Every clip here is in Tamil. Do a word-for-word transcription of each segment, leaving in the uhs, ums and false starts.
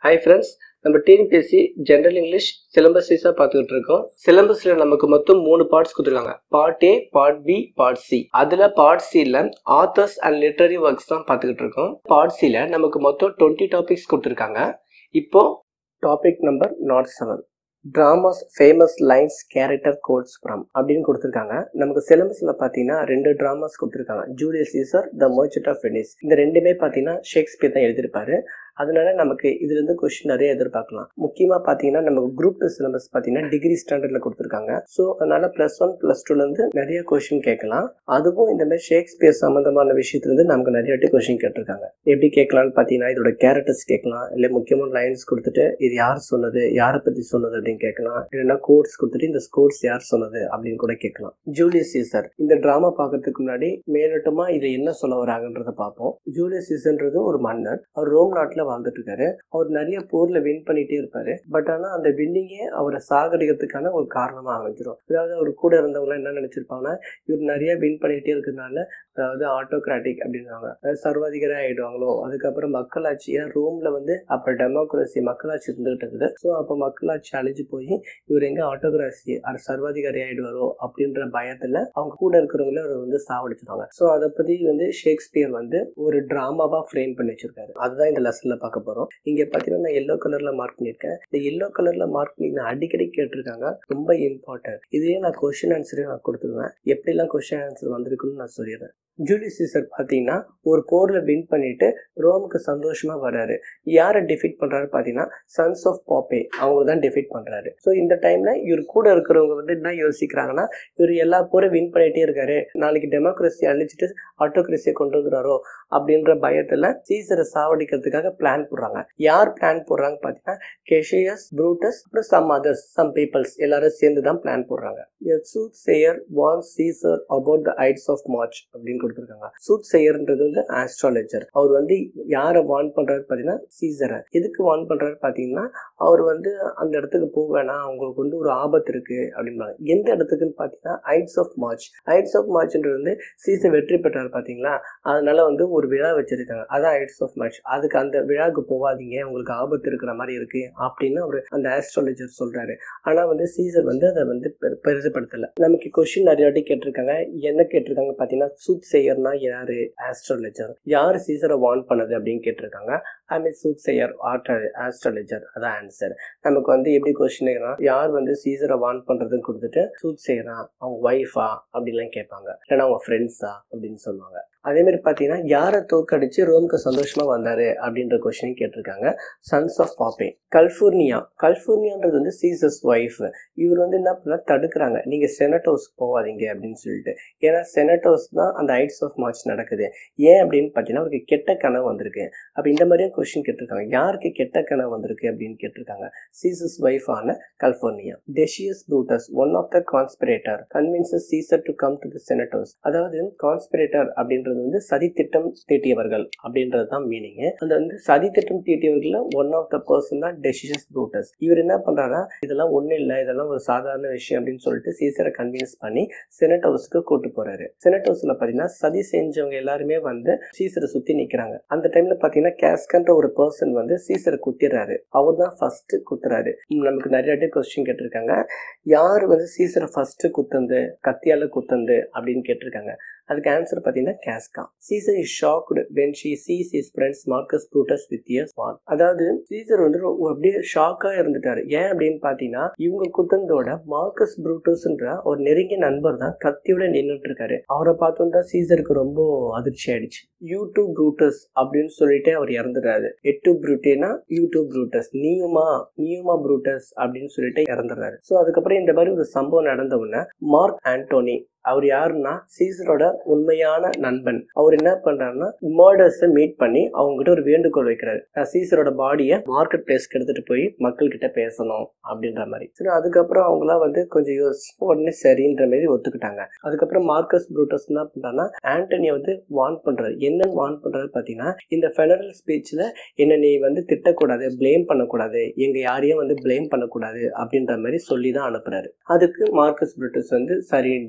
Hi friends, நம்ம T N P S C General English syllabus சீஸா பார்த்துக்கிட்டு இருக்கோம். சிலபஸ்ல நமக்கு மொத்தம் மூணு பார்ட்ஸ் கொடுத்துருக்காங்க. Part A, part B, part C. அதுல பார்ட் C ல authors and literary works தான் பார்த்துக்கிட்டு இருக்கோம். பார்ட் C ல நமக்கு மொத்தம் twenty டாபிக்ஸ் கொடுத்துருக்காங்க. இப்போ topic number nought seven dramas famous lines character quotes from அப்படின்னு கொடுத்துருக்காங்க. நமக்கு சிலபஸ்ல பார்த்தீங்கன்னா ரெண்டு டிராமாஸ் கொடுத்துருக்காங்க. Julius Caesar, the merchant of Venice. இந்த ரெண்டுமே பார்த்தீங்கன்னா ஷேக்ஸ்பியர் தான் எழுதியிருப்பாரு. அதனால நமக்கு இதுல இருந்து கொஸ்டின் நிறைய எதிர்பார்க்கலாம். முக்கியமா பாத்தீங்கன்னா நமக்கு குரூப் டூ சிலபஸ் பாத்தீங்கன்னா டிகிரி ஸ்டாண்டர்ட்ல கொடுத்துருக்காங்க. ஸோ அதனால பிளஸ் ஒன் பிளஸ் டூல இருந்து நிறைய கொஸ்டின் கேட்கலாம். அதுவும் இந்த மாதிரி ஷேக்ஸ்பியர் சம்பந்தமான விஷயத்துல இருந்து நமக்கு நிறைய வாட்டி கொஸ்டின் கேட்டிருக்காங்க. எப்படி கேட்கலாம்னு பாத்தீங்கன்னா இதோட கேரக்டர்ஸ் கேட்கலாம், இல்ல முக்கியமான லைன்ஸ் கொடுத்துட்டு இது யார் சொன்னது, யாரை பத்தி சொன்னது அப்படின்னு கேட்கலாம். இல்லைன்னா கோட்ஸ் கொடுத்துட்டு இந்த கோட்ஸ் யார் சொன்னது அப்படின்னு கூட கேட்கலாம். ஜூலியஸ் சீசர் இந்த டிராமா பாக்கிறதுக்கு முன்னாடி மேலோட்டமா இதை என்ன சொல்ல வராங்கன்றத பார்ப்போம். ஜூலியஸ் சீசர்ன்றது ஒரு மன்னர். அவர் ரோம் நாட்டுல வாழ்ந்துட்டு இருக்காரு. அவர் நிறைய போர்ல வின் பண்ணிட்டே இருப்பாரு. பட் ஆனா அந்த வின்னிங்கே அவரை சாகடிக்கிறதுக்கான ஒரு காரணமா அமைஞ்சிரும். அதாவது அவர் கூட இருந்தவங்க என்ன நினைச்சிருப்பாங்கன்னா இவர் நிறைய வின் பண்ணிட்டே இருக்கிறதுனால அதாவது ஆட்டோகிராட்டிக் அப்படின்வாங்க, அதாவது சர்வாதிகாரி ஆயிடுவாங்களோ. அதுக்கப்புறம் மக்களாட்சி, ஏன்னா ரோம்ல வந்து அப்ப டெமோக்ரஸி மக்களாட்சி இருந்துகிட்டு இருக்குது. ஸோ அப்ப மக்களாட்சி அழிஞ்சு போய் இவர் எங்க ஆட்டோகிராசி சர்வாதிகாரி ஆயிடுவாரோ அப்படின்ற பயத்துல அவங்க கூட இருக்கிறவங்கள அவர் வந்து சாவடிச்சிருவாங்க. ஸோ அதை பத்தி வந்து ஷேக்ஸ்பியர் வந்து ஒரு டிராமாவா ஃப்ரேம் பண்ணி வச்சிருக்காரு. அதுதான் இந்த லெசன்ல பார்க்க போறோம். இங்க பாத்தீங்கன்னா நான் எல்லோ கலர்ல மார்க் பண்ணிருக்கேன். இந்த எல்லோ கலர்ல மார்க் பண்ணி நான் அடிக்கடி கேட்டிருக்காங்க, ரொம்ப இம்பார்ட்டன்ட். இதுவே நான் கொஸ்டின் ஆன்சரே நான் கொடுத்துருவேன். எப்படி எல்லாம் கொஸ்டின் ஆன்சர் வந்திருக்குன்னு நான் சொல்லிடுறேன். ஜூலியஸ் சீசர் பாத்தீங்கன்னா ஒரு போர்ல வின் பண்ணிட்டு ரோமுக்கு சந்தோஷமா வர்றாரு. யாரை டிஃபீட் பண்றாரு பாத்தீங்கன்னா சன்ஸ் ஆஃப் பாப்பே, அவங்க தான் டிஃபீட் பண்றாரு. ஸோ இந்த டைம்ல இவர் கூட இருக்கிறவங்க வந்து என்ன யோசிக்கிறாங்கன்னா இவர் எல்லா போரும் வின் பண்ணிட்டே இருக்காரு, நாளைக்கு டெமோக்ரஸி அழிச்சிட்டு ஆட்டோகிரஸியை கொண்டு வந்துறாரோ அப்படின்ற பயத்துல சீசரை சாவடிக்கிறதுக்காக பிளான் போடுறாங்க. யார் பிளான் போடுறாங்க பாத்தீங்கன்னா கேஷியஸ், ப்ரூட்டஸ், அப்புறம் சம் அதர்ஸ், சம் பீப்பிள்ஸ் எல்லாரும் சேர்ந்து தான் பிளான் போடுறாங்க. A soothsayer warns Caesar about the Ides of March அப்படின்னு கொடுத்துருக்காங்க. சூத்சேயர்ன்றது வந்து ஆஸ்ட்ராலஜர். அவர் வந்து யாரை வார்ன் பண்றாரு பாத்தீங்கன்னா சீசரை. எதுக்கு வார்ன் பண்றாரு பாத்தீங்கன்னா அவர் வந்து அந்த இடத்துக்கு போக வேணாம், அவங்களுக்கு வந்து ஒரு ஆபத்து இருக்கு அப்படின்பாங்க. எந்த இடத்துக்குன்னு பாத்தீங்கன்னா ides of March. Ides of மார்ச்ன்றது வந்து சீசர் வெற்றி பெற்றாரு பாத்தீங்களா, அதனால வந்து ஒரு விழா வச்சிருக்காங்க, அதான் ஐட்ஸ் ஆஃப் மார்ச். அதுக்கு அந்த விழாவுக்கு போகாதீங்க, உங்களுக்கு ஆபத்து இருக்கிற மாதிரி இருக்கு அப்படின்னு அவர் அந்த ஆஸ்ட்ராலஜர் சொல்றாரு. ஆனா வந்து சீசர் வந்து அதை வந்து பெருசுப்படுத்தல. நமக்கு கொஸ்டின் நிறைய வாட்டி கேட்டிருக்காங்க. என்ன கேட்டிருக்காங்க பாத்தீங்கன்னா சூத் செய்யர்னா யாரு, ஆஸ்ட்ராலஜர். யாரு சீசரை வார்ன் பண்ணது அப்படின்னு கேட்டிருக்காங்க. I mean soothsayer astrologer, அதான் ஆன்சர். நமக்கு வந்து எப்படி கொஸ்டின் யார் வந்து சீசரை வார்ன் பண்றதுன்னு கொடுத்துட்டு சூத் செய்யறா அவங்க ஒய்ஃபா அப்படின்லாம் கேட்பாங்க, இல்லைன்னா அவங்க ஃப்ரெண்ட்ஸா அப்படின்னு சொல்லுவாங்க. அதே மாதிரி பாத்தீங்கன்னா யாரை தோக்கடிச்சு ரோமுக்கு சந்தோஷமா வந்தாரு அப்படின்ற கொஸ்டின் கேட்டிருக்காங்க. சன்ஸ் ஆஃப் பாப்பே. கலிபோர்னியா, கலிபோர்னியான்றது வந்து சீசர்ஸ் ஒய்ஃப். இவர் வந்து என்ன பண்ண தடுக்கிறாங்க, நீங்க செனட் ஹவுஸ் போகாதீங்க அப்படின்னு சொல்லிட்டு. ஏன்னா செனட் ஹவுஸ் தான் அந்த ஐட்ஸ் ஆஃப் மார்ச் நடக்குது. ஏன் அப்படின்னு பாத்தீங்கன்னா அவருக்கு கெட்ட கனவு வந்திருக்கு. அப்ப இந்த மாதிரியும் கொஸ்டின் கேட்டிருக்காங்க. யாருக்கு கெட்ட கனவு வந்திருக்கு அப்படின்னு கேட்டிருக்காங்க. சீசர்ஸ் ஒய்ஃப் ஆன Calpurnia. Decius Brutus, one of the conspirator, convinces Caesar to come to the senate house. அதாவது கான்ஸ்பிரேட்டர் அப்படின்றது வந்து சதி திட்டம் தீட்டியவர்கள் அப்படின்றது தான் மீனிங். அந்த வந்து சதி திட்டம் தீட்டியவர்கள் ஒன் ஆஃப் த பர்சன் தான் டெசியஸ் ப்ரூட்டஸ். இவர் என்ன பண்றாருன்னா இதெல்லாம் ஒண்ணு இல்ல, இதெல்லாம் ஒரு சாதாரண விஷயம் அப்படின்னு சொல்லிட்டு சீசரை கன்வின்ஸ் பண்ணி செனட் ஹவுஸ்க்கு கூட்டு போறாரு. செனட் ஹவுஸ்ல பாத்தீங்கன்னா சதி செஞ்சவங்க எல்லாருமே வந்து சீசரை சுத்தி நிக்கிறாங்க. அந்த டைம்ல பாத்தீங்கன்னா கேஸ்கன்ற ஒரு பர்சன் வந்து சீசரை குத்திடுறாரு. அவர் தான் ஃபர்ஸ்ட் குத்துறாரு. நமக்கு நிறைய கொஸ்டின் கேட்டிருக்காங்க. யார் வந்து சீசரை ஃபர்ஸ்ட் குத்தந்து, கத்தியால குத்தந்து அப்படின்னு கேட்டிருக்காங்க. அதுக்கு ஆன்சர் பாத்தீங்கன்னா Casca. Caesar is shocked when she sees his friends Marcus Brutus with a sword. அதாவது சீசர் வந்து அப்படியே ஷாக்கா இருந்துட்டாரு. ஏன் அப்படின்னு பாத்தீங்கன்னா இவங்க குத்தந்தோட மார்க்கஸ் ப்ரூட்டஸ்ன்ற ஒரு நெருங்கிய நண்பர் தான் கத்தியோட நின்றுட்டு இருக்காரு. அவரை பார்த்தோம் தான் சீசருக்கு ரொம்ப அதிர்ச்சி ஆயிடுச்சு. யூ டூ ப்ரூட்டஸ் அப்படின்னு சொல்லிட்டு அவர் இறந்துடுறாரு. எட்டு ப்ரூட்டேனா யூ டூ ப்ரூட்டஸ், நீயுமா நீயுமா ப்ரூட்டஸ் அப்படின்னு சொல்லிட்டு இறந்துடுறாரு. ஸோ அதுக்கப்புறம் இந்த மாதிரி ஒரு சம்பவம் நடந்த உடனே மார்க் ஆண்டோனி, அவர் யாருன்னா சீசரோட உண்மையான நண்பன். அவர் என்ன பண்றாருன்னா மர்டர்ஸ் மீட் பண்ணி அவங்க கிட்ட ஒரு வேண்டுகோள் வைக்கிறாரு. சீசரோட பாடியை மார்க்கெட் பிளேஸ்க்கு எடுத்துட்டு போய் மக்கள் கிட்ட பேசணும் அப்படின்ற மாதிரி. சரி, அதுக்கப்புறம் அவங்களாம் வந்து கொஞ்சம் யோசிச்சு உடனே சரின்ற மாதிரி ஒத்துக்கிட்டாங்க. அதுக்கப்புறம் மார்க்கஸ் ப்ரூட்டஸ் என்ன பண்றாருன்னா ஆண்டனியை வந்து வார்ன் பண்றாரு. என்னன்னு வார்ன் பண்றாரு பாத்தீங்கன்னா இந்த ஃபெடரல் ஸ்பீச்ல என்ன நீ வந்து திட்டக்கூடாது, பிளேம் பண்ணக்கூடாது, எங்க யாரையும் வந்து பிளேம் பண்ணக்கூடாது அப்படின்ற மாதிரி சொல்லி தான் அனுப்புறாரு. அதுக்கு மார்க்கஸ் ப்ரூட்டஸ் வந்து சரின்ட்டு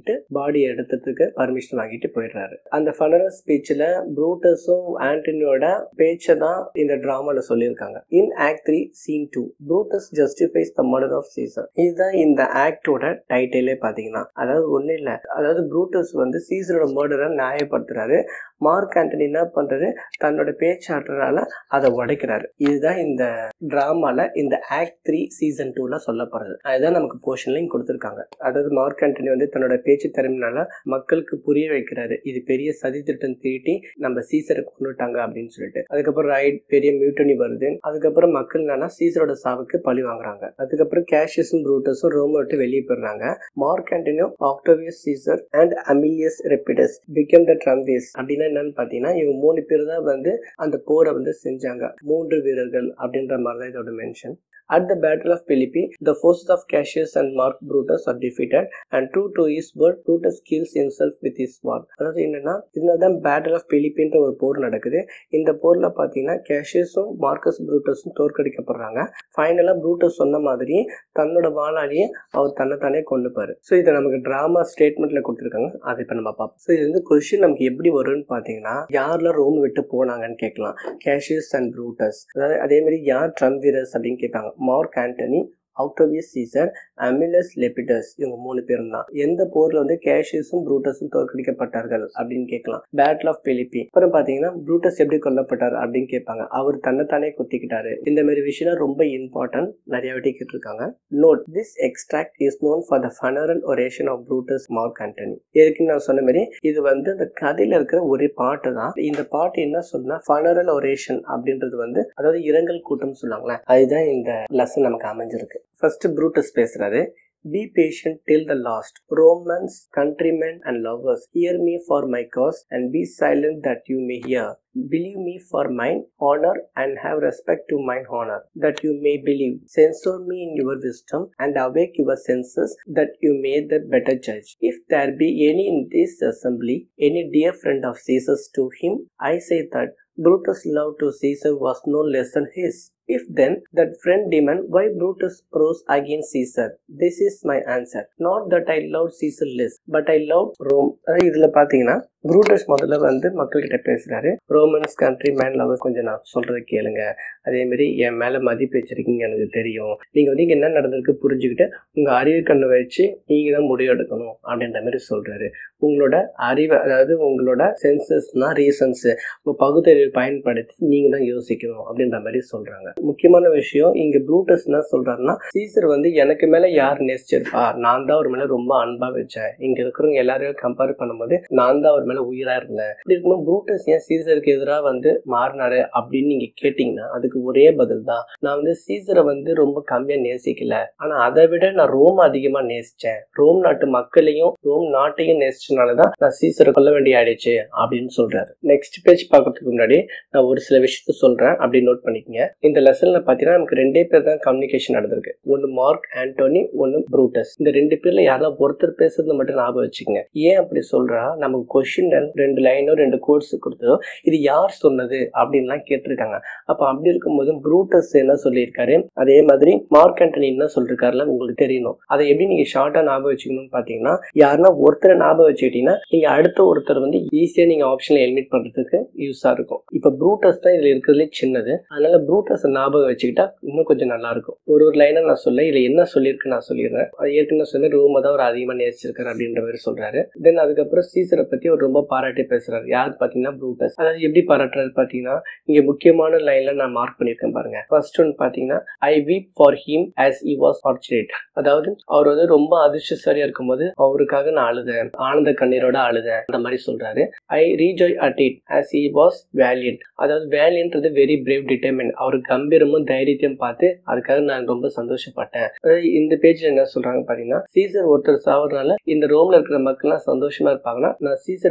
பாடி எடுத்துறதுக்கு பர்மிஷன் வாங்கிட்டு போயிடுறாரு. அந்த ஃபனரல் ஸ்பீச்ல ப்ரூட்டஸும் ஆண்டனியோட பேச்சை தான் இந்த டிராமால சொல்லியிருக்காங்க. In act three scene two Brutus justifies the murder of Caesar. இதுதான் இந்த ஆக்டோட டைட்டிலே பாத்தீங்கன்னா. அதாவது ஒண்ணு இல்ல, அதாவது ப்ரூட்டஸ் வந்து சீசரோட மர்டரை நியாயப்படுத்துறாரு. மார்க் ஆண்டனி என்ன பண்றாரு, தன்னோட பேச்சாற்றலால அதை உடைக்கிறாரு. இதுதான் இந்த டிராமால இந்த ஆக்ட் த்ரீ சீசன் டூல சொல்லப்படுறது. அதுதான் நமக்கு போர்ஷன்லையும் கொடுத்துருக்காங்க. அதாவது மார்க் ஆண்டனி வந்து தன்னோட பேச்சு திறமையினால மக்களுக்கு புரிய வைக்கிறாரு, இது பெரிய சதி திட்டம் தீட்டி நம்ம சீசரை கொண்டுட்டாங்க அப்படின்னு சொல்லிட்டு. அதுக்கப்புறம் ரைட் பெரிய மியூட்டனி வருது. அதுக்கப்புறம் மக்கள் என்னன்னா சீசரோட சாவுக்கு பழி வாங்குறாங்க. அதுக்கப்புறம் கேஷியஸும் ப்ரூட்டஸும் ரோம் விட்டு வெளியே போயிடுறாங்க. Mark Antonio, Octavius Caesar and Aemilius Lepidus become the triumvirs அப்படின்னா என்னன்னு பாத்தீங்கன்னா இவங்க மூணு பேர் தான் வந்து அந்த போரை வந்து செஞ்சாங்க. மூன்று வீரர்கள் அப்படின்ற மாதிரி தான் இதோட mention. At the Battle of Philippi, the forces of Cassius and Mark Brutus are defeated, and true to his word, Brutus kills himself with his sword. அதாவது என்னன்னா இதுதான் பேட்டில் ஆஃப் பிலிப்பின்ற ஒரு போர் நடக்குது. இந்த போர்ல பாத்தீங்கன்னா கேஷியஸும் மார்க்கஸ் ப்ரூட்டஸும் தோற்கடிக்கப்படுறாங்க. ஃபைனலா ப்ரூட்டஸ் சொன்ன மாதிரி தன்னோட வாளாலேயே அவர் தன்னைத்தானே கொண்டுப்பாரு. ஸோ இதை நமக்கு டிராமா ஸ்டேட்மெண்ட்ல கொடுத்துருக்காங்க. அதை இப்ப நம்ம பார்ப்போம். ஸோ இது வந்து கொஸ்டின் நமக்கு எப்படி வரும்னு பாத்தீங்கன்னா யாரெல்லாம் ரோம் விட்டு போனாங்கன்னு கேட்கலாம். கேஷியஸ் அண்ட் ப்ரூட்டஸ், அதாவது அதே மாதிரி யார் ட்ரம்பியஸ் அப்படின்னு கேட்பாங்க. Mark Antony, Octavius Caesar, Aemilius Lepidus, இவங்க மூணு பேரும் தான். எந்த போர்ல வந்து கேஷியஸும் ப்ரூட்டஸும் தோற்கடிக்கப்பட்டார்கள் அப்படின்னு கேட்கலாம். Battle of Philippi. அப்புறம் பாத்தீங்கன்னா ப்ரூட்டஸ் எப்படி கொல்லப்பட்டார் அப்படின்னு கேட்பாங்க. அவர் தன்னைத்தானே குத்திக்கிட்டாரு. இந்த மாதிரி விஷயம் ரொம்ப இம்பார்ட்டன்ட், நிறைய வாட்டி கேட்டிருக்காங்க. Note this extract is known for the funeral oration of Brutus Mark Antony. ஏற்கனவே நான் சொன்ன மாதிரி இது வந்து அந்த கதையில இருக்கிற ஒரு பாட்டு தான். இந்த பாட்டு என்ன சொன்னா ஃபனரல் ஒரேஷன் அப்படின்றது வந்து அதாவது இரங்கல் கூட்டம் சொல்லுவாங்களே, அதுதான் இந்த லெசன் நமக்கு அமைஞ்சிருக்கு. ஃபர்ஸ்ட் ப்ரூட்டஸ் பேசுறாரு. Be patient till the last. Romans, countrymen and lovers, hear me for my cause and be silent that you may hear. Believe me for mine honor and have respect to mine honor, that you may believe. Censor me in your wisdom and awake your senses, that you may the better judge. If there be any in this assembly, any dear friend of Caesar's, to him I say that Brutus' love to Caesar was no less than his. If then that friend demand why Brutus rose against Caesar, this is my answer. Not that I loved Caesar less, but I loved Rome. இதுல பாத்தீங்கன்னா ப்ரூட்டஸ் முதல்ல வந்து மக்கள்கிட்ட பேசுறாரு. ரோமன்ஸ், கண்ட்ரி மேன், லவர்ஸ், கொஞ்சம் நான் சொல்றதை கேளுங்க. அதே மாதிரி என் மேல மதிப்பு வச்சிருக்கீங்க, எனக்கு தெரியும். நீங்க வந்து இங்க என்ன நடந்திருக்கு புரிஞ்சுக்கிட்டு உங்க அறிவு கண்ணை வச்சு நீங்க தான் முடிவு எடுக்கணும் அப்படின்ற மாதிரி சொல்றாரு. உங்களோட அறிவை, அதாவது உங்களோட சென்சஸ்னா ரீசன்ஸ், உங்க பகுத்தறிவை பயன்படுத்தி நீங்க தான் யோசிக்கணும் அப்படின்ற மாதிரி சொல்றாங்க. முக்கியமான விஷயம் இங்க ப்ரூட்டஸ் என்ன சொல்றாருன்னா, சீசர் வந்து எனக்கு மேல யார் நேசிச்சிருப்பா, நான் தான் அவர் மேல ரொம்ப அன்பா வச்சேன். இங்க இருக்கிறவங்க எல்லாரையும் கம்பேர் பண்ணும்போது நான் தான் அவர் மேல உயிரா இருந்தேன். இப்படி இருக்கும்போது ப்ரூட்டஸ் ஏன் சீசருக்கு எதிராக வந்து மாறினாரு அப்படின்னு நீங்க கேட்டீங்கன்னா அதுக்கு ஒரே பதில் தான், நான் வந்து சீசரை வந்து ரொம்ப கம்மியா நேசிக்கல, ஆனா அதை விட நான் ரோம் அதிகமா நேசிச்சேன். ரோம் நாட்டு மக்களையும் ரோம் நாட்டையும் நேசிச்சனாலதான் நான் சீசரை கொல்ல வேண்டிய ஆயிடுச்சு அப்படின்னு சொல்றாரு. நெக்ஸ்ட் பேஜ் பாக்கிறதுக்கு முன்னாடி நான் ஒரு சில விஷயத்த சொல்றேன், அப்படி நோட் பண்ணிக்கங்க. இந்த லெசன்ல பாத்தீங்கன்னா நமக்கு ரெண்டே பேர் தான் கம்யூனிகேஷன் நடந்திருக்கு. ஒன்னு மார்க் ஆண்டோனி, ஒன்னு ப்ரூட்டஸ். இந்த ரெண்டு பேர்ல யாராவது ஒருத்தர் பேசுறது மட்டும் ஞாபகம் வச்சுக்கோங்க. ஏன் அப்படி சொல்றா, நமக்கு கொஸ்டின் ரெண்டு லைனோ ரெண்டு கோட்ஸ் கொடுத்ததோ இது யார் சொன்னது அப்படின்லாம் கேட்டிருக்காங்க. அப்ப அப்படி இருக்கும்போது ப்ரூட்டஸ் என்ன சொல்லியிருக்காரு, அதே மாதிரி மார்க் ஆண்டனி என்ன சொல்லிருக்காருல உங்களுக்கு தெரியணும். அதை எப்படி நீங்க ஷார்ட்டா ஞாபகம் வச்சுக்கணும்னு பாத்தீங்கன்னா, யாருன்னா ஒருத்தரை ஞாபகம் வச்சுக்கிட்டீங்கன்னா நீங்க அடுத்த ஒருத்தர் வந்து ஈஸியா நீங்க ஆப்ஷன்ல எலிமினேட் பண்றதுக்கு யூஸா இருக்கும். இப்ப ப்ரூட்டஸ் தான் இதுல இருக்கிறதுலே சின்னது, அதனால ப்ரூட்டஸ் ஞாபகம் வச்சுக்கிட்டா இன்னும் கொஞ்சம் நல்லா இருக்கும். ஒரு ஒரு லைனா நான் சொல்ல இதுல என்ன சொல்லியிருக்கு நான் சொல்லிடுறேன். அது ஏற்கனவே சொன்ன ரோம தான் ஒரு அதிகமா நேசிச்சிருக்காரு அப்படின்ற மாதிரி சொல்றாரு. தென் அதுக்கப்புறம் சீசரை பத்தி ஒரு ரொம்ப பாராட்டி பேசுறாரு. யாரு பாத்தீங்கன்னா ப்ரூட்டஸ். அதாவது எப்படி பாராட்டுறாரு பாத்தீங்கன்னா, இங்க முக்கியமான லைன்ல நான் மார்க் பண்ணிருக்கேன் பாருங்க. ஃபர்ஸ்ட் ஒன் பாத்தீங்கன்னா, I weep for him as he was fortunate. அதாவது அவர் வந்து ரொம்ப அதிர்ஷ்டசாலியா இருக்கும்போது அவருக்காக நான் அழுதேன், ஆனந்த கண்ணீரோட அழுதேன் அந்த மாதிரி சொல்றாரு. I rejoice at it as he was valiant. அதாவது வேலியன்ட்றது வெரி பிரேவ் டிட்டர்மின், அவர் கம்பீரமும் தைரியத்தையும் பார்த்து அதுக்காக நான் ரொம்ப சந்தோஷப்பட்டேன். இந்த பேஜ்ல என்ன சொல்றாங்க பாத்தீங்கன்னா, சீசர் ஒருத்தர் சாவறதுனால இந்த ரோம்ல இருக்கிற மக்கள் எல்லாம் சந்தோஷமா இருப்பாங்கன்னா, நான் சீசரை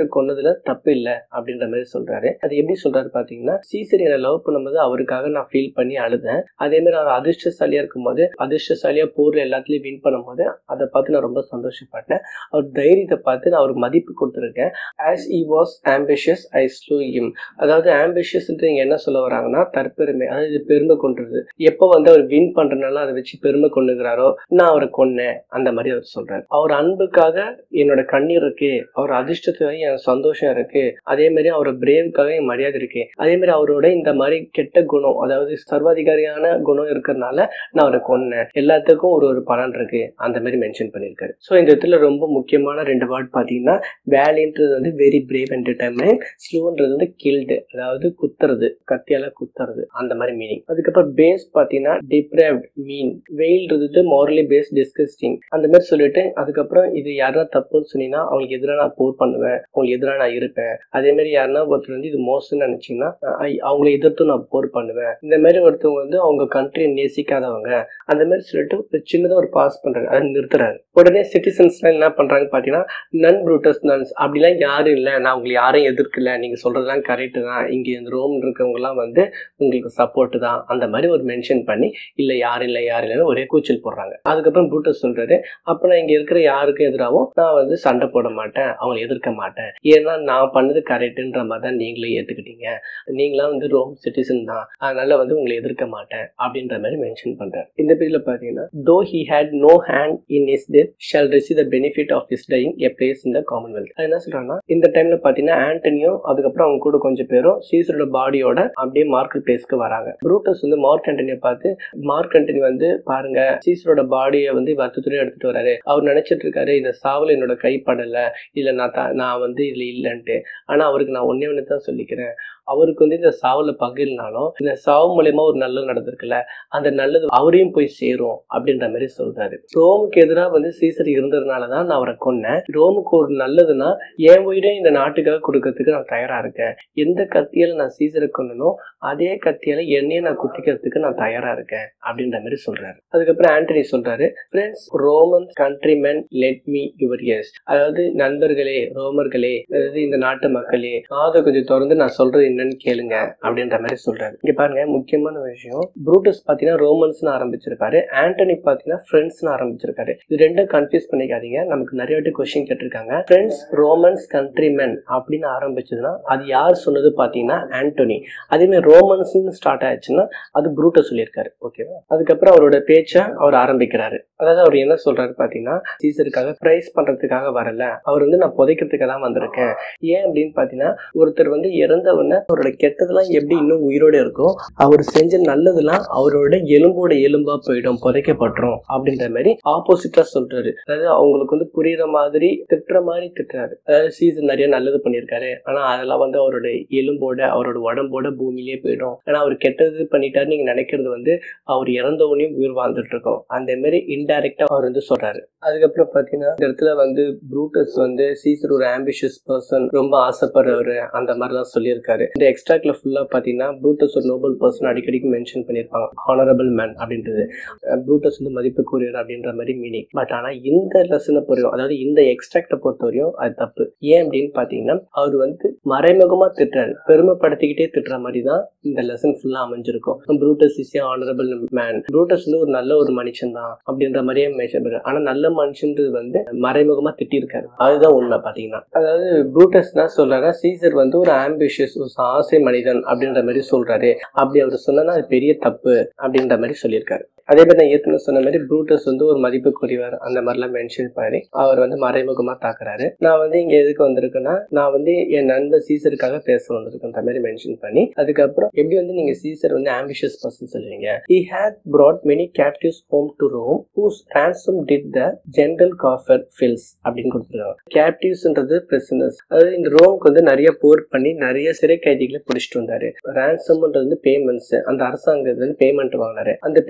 சீசரை கொன்னதுல தப்பு இல்ல அப்படின்ற மாதிரி சொல்றாரு. அது எப்படி சொல்றாரு பாத்தீங்கன்னா, சீசர் என்ன லவ் பண்ணும்போது அவருக்காக நான் ஃபீல் பண்ணி அழுதேன். அதே மாதிரி அவர் அதிர்ஷ்டசாலியா இருக்கும்போது, அதிர்ஷ்டசாலியா போர்ல எல்லாத்துலயும் வின் பண்ணும்போது அதை பார்த்து நான் ரொம்ப சந்தோஷப்பட்டேன். அவர் தைரியத்தை பார்த்து நான் அவருக்கு மதிப்பு கொடுத்துருக்கேன். as he was ambitious I slew him. அதாவது ஆம்பிஷியஸ் இங்க என்ன சொல்ல வராங்கன்னா, தற்பெருமை, அதாவது பெருமை கொண்டுறது. எப்போ வந்து அவர் வின் பண்றதுனால அதை வச்சு பெருமை கொண்டுகிறாரோ நான் அவரை கொன்னேன் அந்த மாதிரி அவர் சொல்றாரு. அவர் அன்புக்காக என்னோட கண்ணீர் இருக்கு, அவர் அதிர்ஷ்டத்துக்காக என் சந்தோஷம் இருக்கு, அதே மாதிரி அவரோட பிரேவுக்காக என் மரியாதை இருக்கு, அதே மாதிரி அவரோட இந்த மாதிரி கெட்ட குணம், அதாவது சர்வாதிகாரியான குணம் இருக்கிறதுனால நான் அவரை கொன்னேன், எல்லாத்துக்கும் ஒரு ஒரு பலன் இருக்கு அந்த மாதிரி மென்ஷன் பண்ணியிருக்காரு. ஸோ இந்த இடத்துல ரொம்ப முக்கியமான ரெண்டு வேர்ட் பார்த்தீங்கன்னா, வேலின்றது வந்து வெரி பிரேவ் அண்ட் டிட்டர்மைன், ஸ்லோன்றது வந்து கில்டு, அதாவது குத்துறது, கத்தியால குத்துறது அந்த மாதிரி மீனிங். அதுக்கப்புறம் பேஸ் பார்த்தீங்கன்னா டிப்ரேவ்ட் மீன், வெயில்ன்றது மாரலி பேஸ் டிஸ்கஸ்டிங் அந்த மாதிரி சொல்லிட்டு, அதுக்கப்புறம் இது யாரா தப்புன்னு சொன்னீங்கன்னா அவங்களுக்கு எதிராக நான் போர் பண்ணுவேன், அவங்களுக்கு எதிராக நான் இருப்பேன். அதே மாதிரி யாருன்னா ஒருத்தர் வந்து இது மோசம்னு நினைச்சீங்கன்னா அவங்களை எதிர்த்து நான் போர் பண்ணுவேன். இந்த மாதிரி ஒருத்தவங்க வந்து அவங்க கண்ட்ரியை நேசிக்காதவங்க அந்த மாதிரி சொல்லிட்டு சின்னதாக ஒரு பாஸ் பண்றாரு, அதை நிறுத்துறாரு. உடனே சிட்டிசன்ஸ்லாம் என்ன பண்றாங்க பாத்தீங்கன்னா, நன் ப்ரூட்டஸ் நன்ஸ் அப்படிலாம் யாரும் இல்லை, நான் உங்களுக்கு யாரையும் எதிர்க்கல, நீங்க சொல்றதுலாம் கரெக்டு தான், இங்க இந்த ரோம் இருக்கவங்க எல்லாம் வந்து உங்களுக்கு சப்போர்ட் தான் அந்த மாதிரி ஒரு மென்ஷன் பண்ணி, இல்ல யாரும் இல்லை யாரும் இல்லைன்னு ஒரே கூச்சல் போடுறாங்க. அதுக்கப்புறம் ப்ரூட்டஸ் சொல்றாரு, அப்ப நான் இங்க இருக்கிற யாருக்கும் எதிராகவும் நான் வந்து சண்டை போட மாட்டேன், அவங்களை எதிர்க்க மாட்டேன், ஏன்னா நான் பண்ணது கரெக்டுன்ற மாதிரி தான் நீங்களே ஏத்துக்கிட்டீங்க, நீங்களாம் வந்து ரோம் சிட்டிசன் தான், அதனால வந்து உங்களை எதிர்க்க மாட்டேன் அப்படின்ற மாதிரி மென்ஷன் பண்றாரு. இந்த பேஜ்ல பாத்தீங்கன்னா, though he had no hand in his death shall receive the benefit of his dying a place in the commonwealth. அது என்ன சொல்றாங்கன்னா, இந்த டைம்ல பாத்தீங்கன்னா ஆண்டனியோ அதுக்கப்புறம் அவங்க கூட கொஞ்சம் பேரும் சீசரோட பாடியோட அப்படியே மார்க்கெட் பிளேஸ்க்கு வராங்க. ப்ரூட்டஸ் வந்து மார்க் ஆண்டனியை பார்த்து, மார்க் ஆண்டனி வந்து பாருங்க சீசரோட பாடியை வந்து வருத்தத்துறையும் எடுத்துட்டு வராரு, அவர் நினைச்சிட்டு இருக்காரு இந்த சாவல என்னோட கைப்படல, இல்ல நான் நான் வந்து இதுல இல்லைன்ட்டு, ஆனா அவருக்கு நான் ஒன்னே ஒண்ணு தான் சொல்லிக்கிறேன், அவருக்கு வந்து இந்த சாவுல பகிர்னாலும் இந்த சாவு மூலயமா ஒரு நல்லது நடந்திருக்குல்ல, அந்த நல்லது அவரையும் போய் சேரும் அப்படின்ற மாதிரி சொல்றாரு. ரோமுக்கு எதிராக வந்து சீசர் இருந்ததுனாலதான் நான் அவரை கொன்னேன், ரோமுக்கு ஒரு நல்லதுன்னா என் உயிரை இந்த நாட்டுக்காக கொடுக்கறதுக்கு நான் தயாரா இருக்கேன், எந்த கத்தியால நான் சீசரை கொன்னனோ அதே கத்தியால என்னையும் நான் குத்திக்கிறதுக்கு நான் தயாரா இருக்கேன் அப்படின்ற மாதிரி சொல்றாரு. அதுக்கப்புறம் ஆண்டனி சொல்றாரு, friends Romans countrymen let me your ears, அதாவது நண்பர்களே ரோமர்களே, அதாவது இந்த நாட்டு மக்களே காதை கொஞ்சம் திறந்து நான் சொல்றது என்னன்னு கேளுங்க அப்படின்ற மாதிரி சொல்றாரு. இங்க பாருங்க முக்கியமான விஷயம், ப்ரூட்டஸ் பாத்தீங்கன்னா ரோமன்ஸ் ஆரம்பிச்சிருக்காரு, ஆண்டனி பாத்தீங்கன்னா ஃப்ரெண்ட்ஸ் ஆரம்பிச்சிருக்காரு. இது ரெண்டும் கன்ஃபியூஸ் பண்ணிக்காதீங்க, நமக்கு நிறைய வாட்டி கொஸ்டின் கேட்டிருக்காங்க. ஃப்ரெண்ட்ஸ் ரோமன்ஸ் கண்ட்ரிமென் அப்படின்னு ஆரம்பிச்சதுன்னா அது யார் சொன்னது பாத்தீங்கன்னா ஆண்டனி, அதே மாதிரி ரோமன்ஸ் ஸ்டார்ட் ஆயிடுச்சுன்னா அது ப்ரூட்டஸ் சொல்லியிருக்காரு. ஓகேவா? அதுக்கப்புறம் அவரோட பேச்ச அவர் ஆரம்பிக்கிறாரு. அதாவது அவர் என்ன சொல்றாரு பாத்தீங்கன்னா, சீசருக்காக பிரைஸ் பண்றதுக்காக வரல, அவர் வந்து நான் புதைக்கிறதுக்காக தான் வந்திருக்கேன். ஏன் அப்படின்னு பாத்தீங்கன்னா, ஒருத்தர் வந்து இறந்தவன அவரோட கெட்டதெல்லாம் எப்படி இன்னும் உயிரோட இருக்கும், அவர் செஞ்ச நல்லதெல்லாம் அவரோட எலும்போட எலும்பா போயிடும், புதைக்கப்பட்டுரும் அப்படின்ற மாதிரி ஆப்போசிட்டா சொல்றாரு. அதாவது அவங்களுக்கு வந்து புரியுற மாதிரி திட்டுற மாதிரி திட்டுறாரு. அதாவது சீசர் நிறைய நல்லது பண்ணியிருக்காரு, ஆனா அதெல்லாம் வந்து அவரோட எலும்போட அவரோட உடம்போட பூமியிலே போயிடும், ஆனா அவர் கெட்டது பண்ணிட்டாரு நீங்க நினைக்கிறது வந்து அவர் இறந்தவனையும் உயிர் வாழ்ந்துட்டு இருக்கோம் அந்த மாதிரி இன்டைரக்டா அவர் வந்து சொல்றாரு. அதுக்கப்புறம் பாத்தீங்கன்னா இந்த இடத்துல வந்து ப்ரூட்டஸ் வந்து சீசர் ஒரு ஆம்பிஷியஸ் பர்சன், ரொம்ப ஆசைப்படுறவரு அந்த மாதிரிலாம் சொல்லியிருக்காரு. இந்த எக்ஸ்ட்ராக்ட்ல ஃபுல்லா பாத்தீங்கன்னா ப்ரூட்டஸ் ஒரு நோபல் பர்சன் அடிக்கடிக்கு மென்ஷன் பண்ணியிருப்பாங்க, ஹானரபிள் மேன் அப்படின்றது, ப்ரூட்டஸ் வந்து மதிப்புக்குரியவர் அப்படின்ற மாதிரி மீனிங். பட் ஆனா இந்த லெசனை பொறுத்த, அதாவது இந்த எக்ஸ்ட்ராக்டை பொறுத்த வரையும் அது தப்பு. ஏன் அப்படின்னு பாத்தீங்கன்னா அவர் வந்து மறைமுகமா திட்டுறாரு, பெருமைப்படுத்திக்கிட்டே திட்டுற மாதிரி தான் இந்த லெசன் ஃபுல்லா அமைஞ்சிருக்கும். Brutus is a honourable man, Brutus வந்து ஒரு நல்ல ஒரு மனுஷன் தான் அப்படின்ற மாதிரியே மென்ஷன் பண்றாரு. ஆனா நல்ல மனுஷன்றது வந்து மறைமுகமா திட்டிருக்காரு, அதுதான் உண்மை பாத்தீங்கன்னா. அதாவது ப்ரூட்டஸ் தான் சொல்றாரு, சீசர் வந்து ஒரு ஆம்பிஷியஸ் ஒரு ஆசை மனிதன் அப்படின்ற மாதிரி சொல்றாரு, அப்படி அவர் சொன்னா அது பெரிய தப்பு அப்படின்ற மாதிரி சொல்லியிருக்காரு. அதே மாதிரி நான் ஏற்கனவே சொன்ன மாதிரி ப்ரூட்டஸ் வந்து ஒரு மதிப்புக்குரியவர் அந்த மாதிரிலாம் மென்ஷன் பண்ணி அவர் வந்து மறைமுகமா தாக்குறாரு. நான் வந்து இங்க எதுக்கு வந்திருக்கேன்னா, நான் வந்து என் நண்பர் சீசருக்காக பேச வந்திருக்கேன்ற மாதிரி மென்ஷன் பண்ணி, அதுக்கப்புறம் எப்படி வந்து நீங்க சீசர் வந்து ஆம்பிஷியஸ் பர்சன் சொல்லுவீங்க, he had brought many captives home to Rome whose ransom did the general coffer fills அப்படின்னு கொடுத்துருக்காங்க. கேப்டிவ்ஸ்ன்றது பிரிசனர்ஸ், அதாவது இந்த ரோமுக்கு வந்து நிறைய போர் பண்ணி நிறைய சிறை கைதிகளை பிடிச்சிட்டு வந்தாரு. ரான்சம்ன்றது வந்து பேமெண்ட்ஸ், அந்த அரசாங்கத்துல வந்து பேமெண்ட் வாங்கினாரு, அந்த பேமெண்ட்லாம்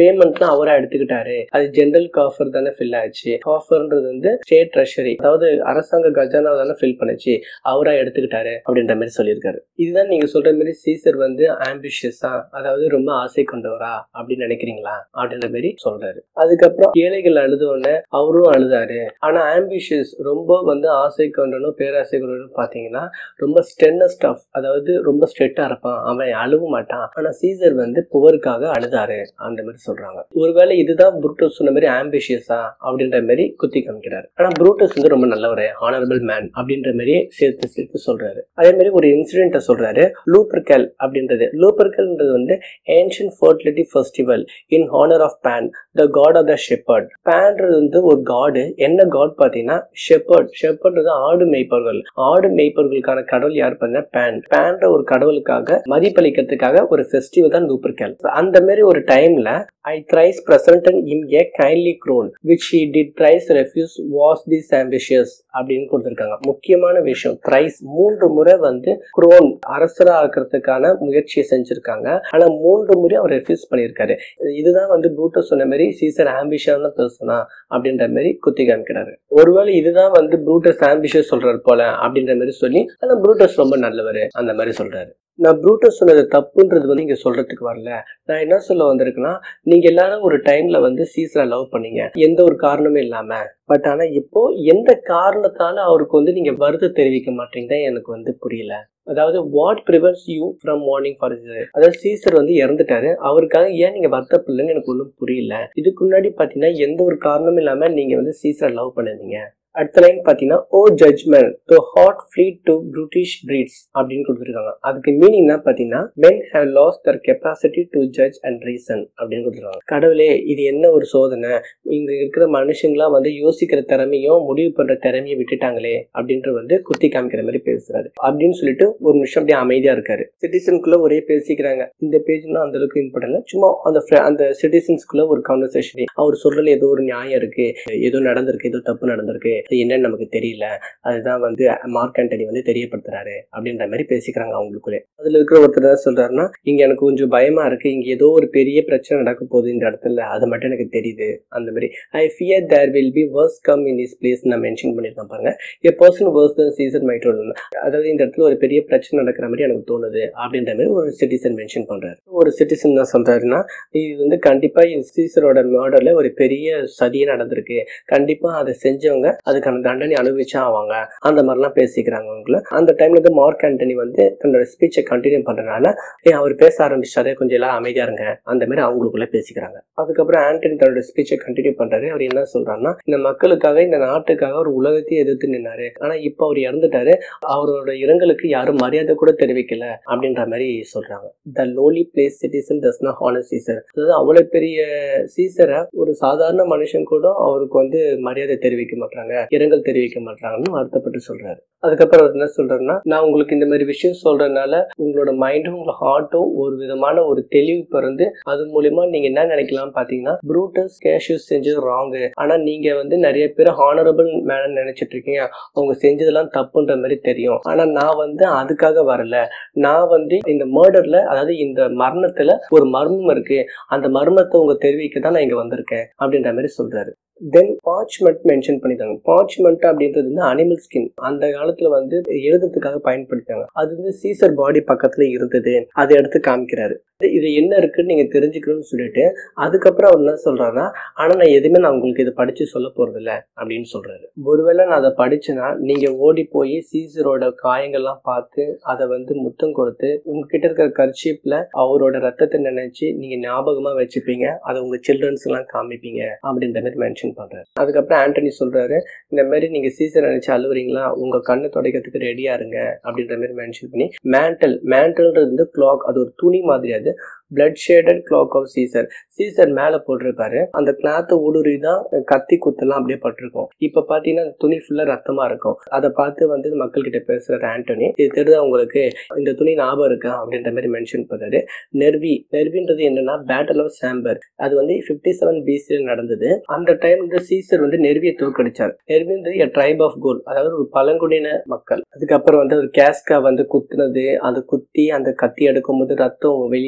மொத்தம் அவரா எடுத்துக்கிட்டாரு. அது ஜெனரல் காஃபர் தானே ஃபில் ஆச்சு. காஃபர்ன்றது வந்து ஸ்டேட் ட்ரெஷரி, அதாவது அரசாங்க கஜானா தானே ஃபில் பண்ணுச்சு, அவரா எடுத்துக்கிட்டாரு அப்படின்ற மாதிரி சொல்லியிருக்காரு. இதுதான் நீங்க சொல்ற மாதிரி சீசர் வந்து ஆம்பிஷியஸா, அதாவது ரொம்ப ஆசை கொண்டவரா அப்படின்னு நினைக்கிறீங்களா அப்படின்ற மாதிரி சொல்றாரு. அதுக்கப்புறம் ஏழைகள் அழுதோன்னு அவரும் அழுதாரு. ஆனா ஆம்பிஷியஸ் ரொம்ப வந்து ஆசை கொண்டனும் பேராசை கொண்டனும் பாத்தீங்கன்னா ரொம்ப ஸ்டென்னஸ்ட் ஆஃப், அதாவது ரொம்ப ஸ்ட்ரெட்டா இருப்பான், அவன் அழுவ மாட்டான். ஆனா சீசர் வந்து புவருக்காக அழுதாரு அந்த மாதிரி சொல்றாங்க. ஒருவேளை இதுதான் புரூட்டஸ் சொன்ன மாதிரி ஆம்பிஷியஸா அப்படின்ற மாதிரி குத்தி காமிக்கிறாரு. ஆனா புரூட்டஸ் வந்து ரொம்ப நல்லவரு, ஹானரபிள் மேன் அப்படின்ற மாதிரி சேர்த்து சேர்த்து சொல்றாரு. அதே மாதிரி ஒரு இன்சிடென்ட்ட சொல்றாரு. லூபர்கல் அப்படின்றது, லூபர்கல்ன்றது வந்து ancient fertility festival in honour of Pan, the god of the shepherd. பான்றது வந்து ஒரு காடு. என்ன காட் பாத்தீங்கன்னா ஷெப்பர்ட். ஷெப்பர்ட்றது ஆடு மேய்ப்பவர்கள். ஆடு மேய்ப்பவர்களுக்கான கடவுள் யார் பார்த்தீங்கன்னா பான். பான்ற ஒரு கடவுளுக்காக மதிப்பளிக்கிறதுக்காக ஒரு ஃபெஸ்டிவல் தான் லூபர்கல். அந்த மாதிரி ஒரு டைம்ல I thrice presented him a kindly crown, which he did thrice refuse was this ambitious அப்படின்னு கொடுத்திருக்காங்க. முக்கியமான விஷயம், thrice மூன்று முறை வந்து குரோன் அரசரா ஆக்கிறதுக்கான முயற்சியை செஞ்சிருக்காங்க. ஆனா மூன்று முறை அவர் ரெஃப்யூஸ் பண்ணியிருக்காரு. இதுதான் வந்து புரூட்டஸ் சொன்ன மாதிரி சீசர் ஆம்பிஷியஸான பர்சனா அப்படின்ற மாதிரி குத்தி காமிக்கிறாரு. ஒருவேளை இதுதான் வந்து புரூட்டஸ் ஆம்பிஷியஸ் சொல்றாரு போல அப்படின்ற மாதிரி சொல்லி, ஆனா புரூட்டஸ் ரொம்ப நல்லவர் அந்த மாதிரி சொல்றாரு. நான் புரூட்டஸ் சொன்னது தப்புன்றது வந்து இங்க சொல்றதுக்கு வரல. நான் என்ன சொல்ல வந்திருக்குன்னா, நீங்க எல்லாரும் ஒரு டைம்ல வந்து சீசரை லவ் பண்ணீங்க எந்த ஒரு காரணமும் இல்லாம. பட் ஆனா இப்போ எந்த காரணத்தால அவருக்கு வந்து நீங்க வருத்தம் தெரிவிக்க மாட்டீங்கன்னா எனக்கு வந்து புரியல. அதாவது what prevents you from mourning for Caesar. அதாவது சீசர் வந்து இறந்துட்டாரு, அவருக்காக ஏன் நீங்க வருத்தப்படலன்னு எனக்கு ஒன்றும் புரியல. இதுக்கு முன்னாடி பாத்தீங்கன்னா எந்த ஒரு காரணமும் இல்லாம நீங்க வந்து சீசரை லவ் பண்ணுவீங்க. அடுத்த லைன் பாத்தீங்கன்னா O judgement thou art fled to brutish beasts அப்படின்னு கொடுத்துருக்காங்க. அதுக்கு மீனிங் தான் பாத்தீங்கன்னா men have lost their capacity to judge and reason அப்படின்னு கொடுத்துருக்காங்க. கடவுளே, இது என்ன ஒரு சோதனை, இங்க இருக்கிற மனுஷங்களா வந்து யோசிக்கிற திறமையும் முடிவு பண்ற திறமையும் விட்டுட்டாங்களே அப்படின்ற வந்து குத்தி காமிக்கிற மாதிரி பேசுறாரு. அப்படின்னு சொல்லிட்டு ஒரு நிமிஷம் அப்படியே அமைதியா இருக்காரு. சிட்டிசனுக்குள்ள ஒரே பேசிக்கிறாங்க. இந்த பேஜ்னா அந்த அளவுக்கு இம்பார்ட்டன்ட், சும்மா அந்த அந்த சிட்டிசன்ஸ்குள்ள ஒரு கான்வர்சேஷன். அவர் சொல்றதுல ஏதோ ஒரு நியாயம் இருக்கு, ஏதோ நடந்திருக்கு, ஏதோ தப்பு நடந்திருக்கு, என்னன்னு நமக்கு தெரியல, அதுதான் வந்து மார்க் ஆண்டனி வந்து தெரியப்படுத்துறாரு அப்படின்ற மாதிரி பேசிக்கிறாங்க அவங்களுக்குள்ளே. அதுல இருக்கிற ஒருத்தர் தான் சொல்றாருன்னா, இங்க எனக்கு கொஞ்சம் பயமா இருக்கு, இங்க ஏதோ ஒரு பெரிய பிரச்சனை நடக்க போகுது இந்த இடத்துல, அது மட்டும் எனக்கு தெரியுது அந்த மாதிரி. I fear there will be worse come in this place நான் மென்ஷன் பண்ணிருக்கேன் பாருங்க. A person worse than Caesar might rule. அதாவது இந்த இடத்துல ஒரு பெரிய பிரச்சனை நடக்கிற மாதிரி எனக்கு தோணுது அப்படின்ற மாதிரி ஒரு சிட்டிசன் மென்ஷன் பண்றாரு. ஒரு சிட்டிசன் தான் சொல்றாருன்னா, இது வந்து கண்டிப்பா சீசரோட மர்டர்ல ஒரு பெரிய சதியே நடந்திருக்கு, கண்டிப்பா அதை செஞ்சவங்க அதுக்கான தண்டனை அனுபவிச்சா ஆவாங்க அந்த மாதிரிலாம் பேசிக்கிறாங்க அவங்கள. அந்த டைம்ல வந்து மார்க் ஆண்டனி வந்து தன்னோட ஸ்பீச்சை கண்டினியூ பண்றதுனால ஏ அவர் பேச ஆரம்பிச்சாரு, கொஞ்சம் எல்லாம் அமைதியா இருங்க அந்த மாதிரி அவங்களுக்குள்ள பேசிக்கிறாங்க. அதுக்கப்புறம் ஆண்டனி தன்னோட ஸ்பீச்சை கண்டினியூ பண்றாரு. அவர் என்ன சொல்றாருன்னா, இந்த மக்களுக்காக இந்த நாட்டுக்காக ஒரு உலகத்தையும் எதிர்த்து நின்னாரு, ஆனா இப்ப அவர் இறந்துட்டாரு, அவரோட இரங்கலுக்கு யாரும் மரியாதை கூட தெரிவிக்கல அப்படின்ற மாதிரி சொல்றாங்க. The lowly place citizen does not honour Caesar. அதாவது அவ்வளவு பெரிய சீசரை ஒரு சாதாரண மனுஷன் கூட அவருக்கு வந்து மரியாதை தெரிவிக்க மாட்டாங்க, இரங்கல் தெரிவிக்க மாட்டாங்கன்னு வருத்தப்பட்டு சொல்றாரு. அதுக்கப்புறம் அவர் என்ன சொல்றாருன்னா, நான் உங்களுக்கு இந்த மாதிரி விஷயம் சொல்றதுனால உங்களோட மைண்டும் உங்களோட ஹார்ட்டும் ஒரு விதமான ஒரு தெளிவு பிறந்து அது மூலியமா நீங்க என்ன நினைக்கலாம் பாத்தீங்கன்னா, புரூட்டஸ் கேஷியஸ் செஞ்சது ராங்கு, ஆனா நீங்க வந்து நிறைய பேர் ஹானரபிள் மேன் நினைச்சிட்டு இருக்கீங்க, அவங்க செஞ்சதெல்லாம் தப்புன்ற மாதிரி தெரியும். ஆனா நான் வந்து அதுக்காக வரல, நான் வந்து இந்த மர்டர்ல, அதாவது இந்த மரணத்துல ஒரு மர்மம் இருக்கு, அந்த மர்மத்தை உங்க தெரிவிக்க தான் நான் இங்க வந்திருக்கேன் அப்படின்ற மாதிரி சொல்றாரு. தென் பார்ச்மெண்ட் மென்ஷன் பண்ணிட்டாங்க. பார்ச்மெண்ட் அப்படின்றது வந்து அனிமல் ஸ்கின், அந்த காலத்துல வந்து எழுதுறதுக்காக பயன்படுத்தாங்க. அது வந்து சீசர் பாடி பக்கத்துல இருந்தது, அதை எடுத்து காமிக்கிறாரு. இது என்ன இருக்குன்னு நீங்க தெரிஞ்சுக்கணும்னு சொல்லிட்டு அதுக்கப்புறம் அவர் என்ன சொல்றாருன்னா, ஆனா நான் எதுவுமே நான் உங்களுக்கு இதை படிச்சு சொல்ல போறது இல்லை அப்படின்னு சொல்றாரு. ஒருவேளை நான் அதை படிச்சேன்னா நீங்க ஓடி போய் சீசரோட காயங்கள்லாம் பார்த்து அதை வந்து முத்தம் கொடுத்து உங்ககிட்ட இருக்கிற கர்ச்சீப்ல அவரோட ரத்தத்தை நினைச்சு நீங்க ஞாபகமா வச்சுப்பீங்க, அதை உங்க சில்ட்ரன்ஸ் எல்லாம் காமிப்பீங்க அப்படின்ற மாதிரி மென்ஷன் பண்றாரு. அதுக்கப்புறம் ஆண்டனி சொல்றாரு, இந்த மாதிரி நீங்க சீசர் நினைச்சு அழுவுறீங்களா, உங்க கண்ணை துடைக்கிறதுக்கு ரெடியா இருங்க அப்படின்ற மாதிரி மென்ஷன் பண்ணி, மேண்டல் மேண்டல்ன்றது வந்து கிளாக், அது ஒரு துணி மாதிரி, அது blood shaded cloak of Caesar. Caesar மேல போட்டிருக்காரு, அந்த கிளாத்தை ஊடுருவி தான் கத்தி குத்தெல்லாம் அப்படியே பட்டிருக்கும். இப்ப பாத்தீங்கன்னா துணி ஃபுல்லா ரத்தமா இருக்கும். அதை பார்த்து வந்து மக்கள் கிட்ட பேசுறாரு ஆண்டனி, இது தெரியுதா உங்களுக்கு, இந்த துணி ஞாபகம் இருக்கா அப்படின்ற மாதிரி மென்ஷன் பண்றாரு. நெர்வி நெர்வின்றது என்னன்னா பேட்டில் ஆஃப் சாம்பர், அது வந்து பிப்டி செவன் பிசில நடந்தது. அந்த டைம் வந்து சீசர் வந்து நெர்வியை தோற்கடிச்சார். நெர்வின்றது a tribe of gold, அதாவது ஒரு பழங்குடியின மக்கள். அதுக்கப்புறம் வந்து ஒரு கேஸ்கா வந்து குத்துனது, அந்த குத்தி அந்த கத்தி எடுக்கும் போது ரத்தம் வெளியே வந்தது,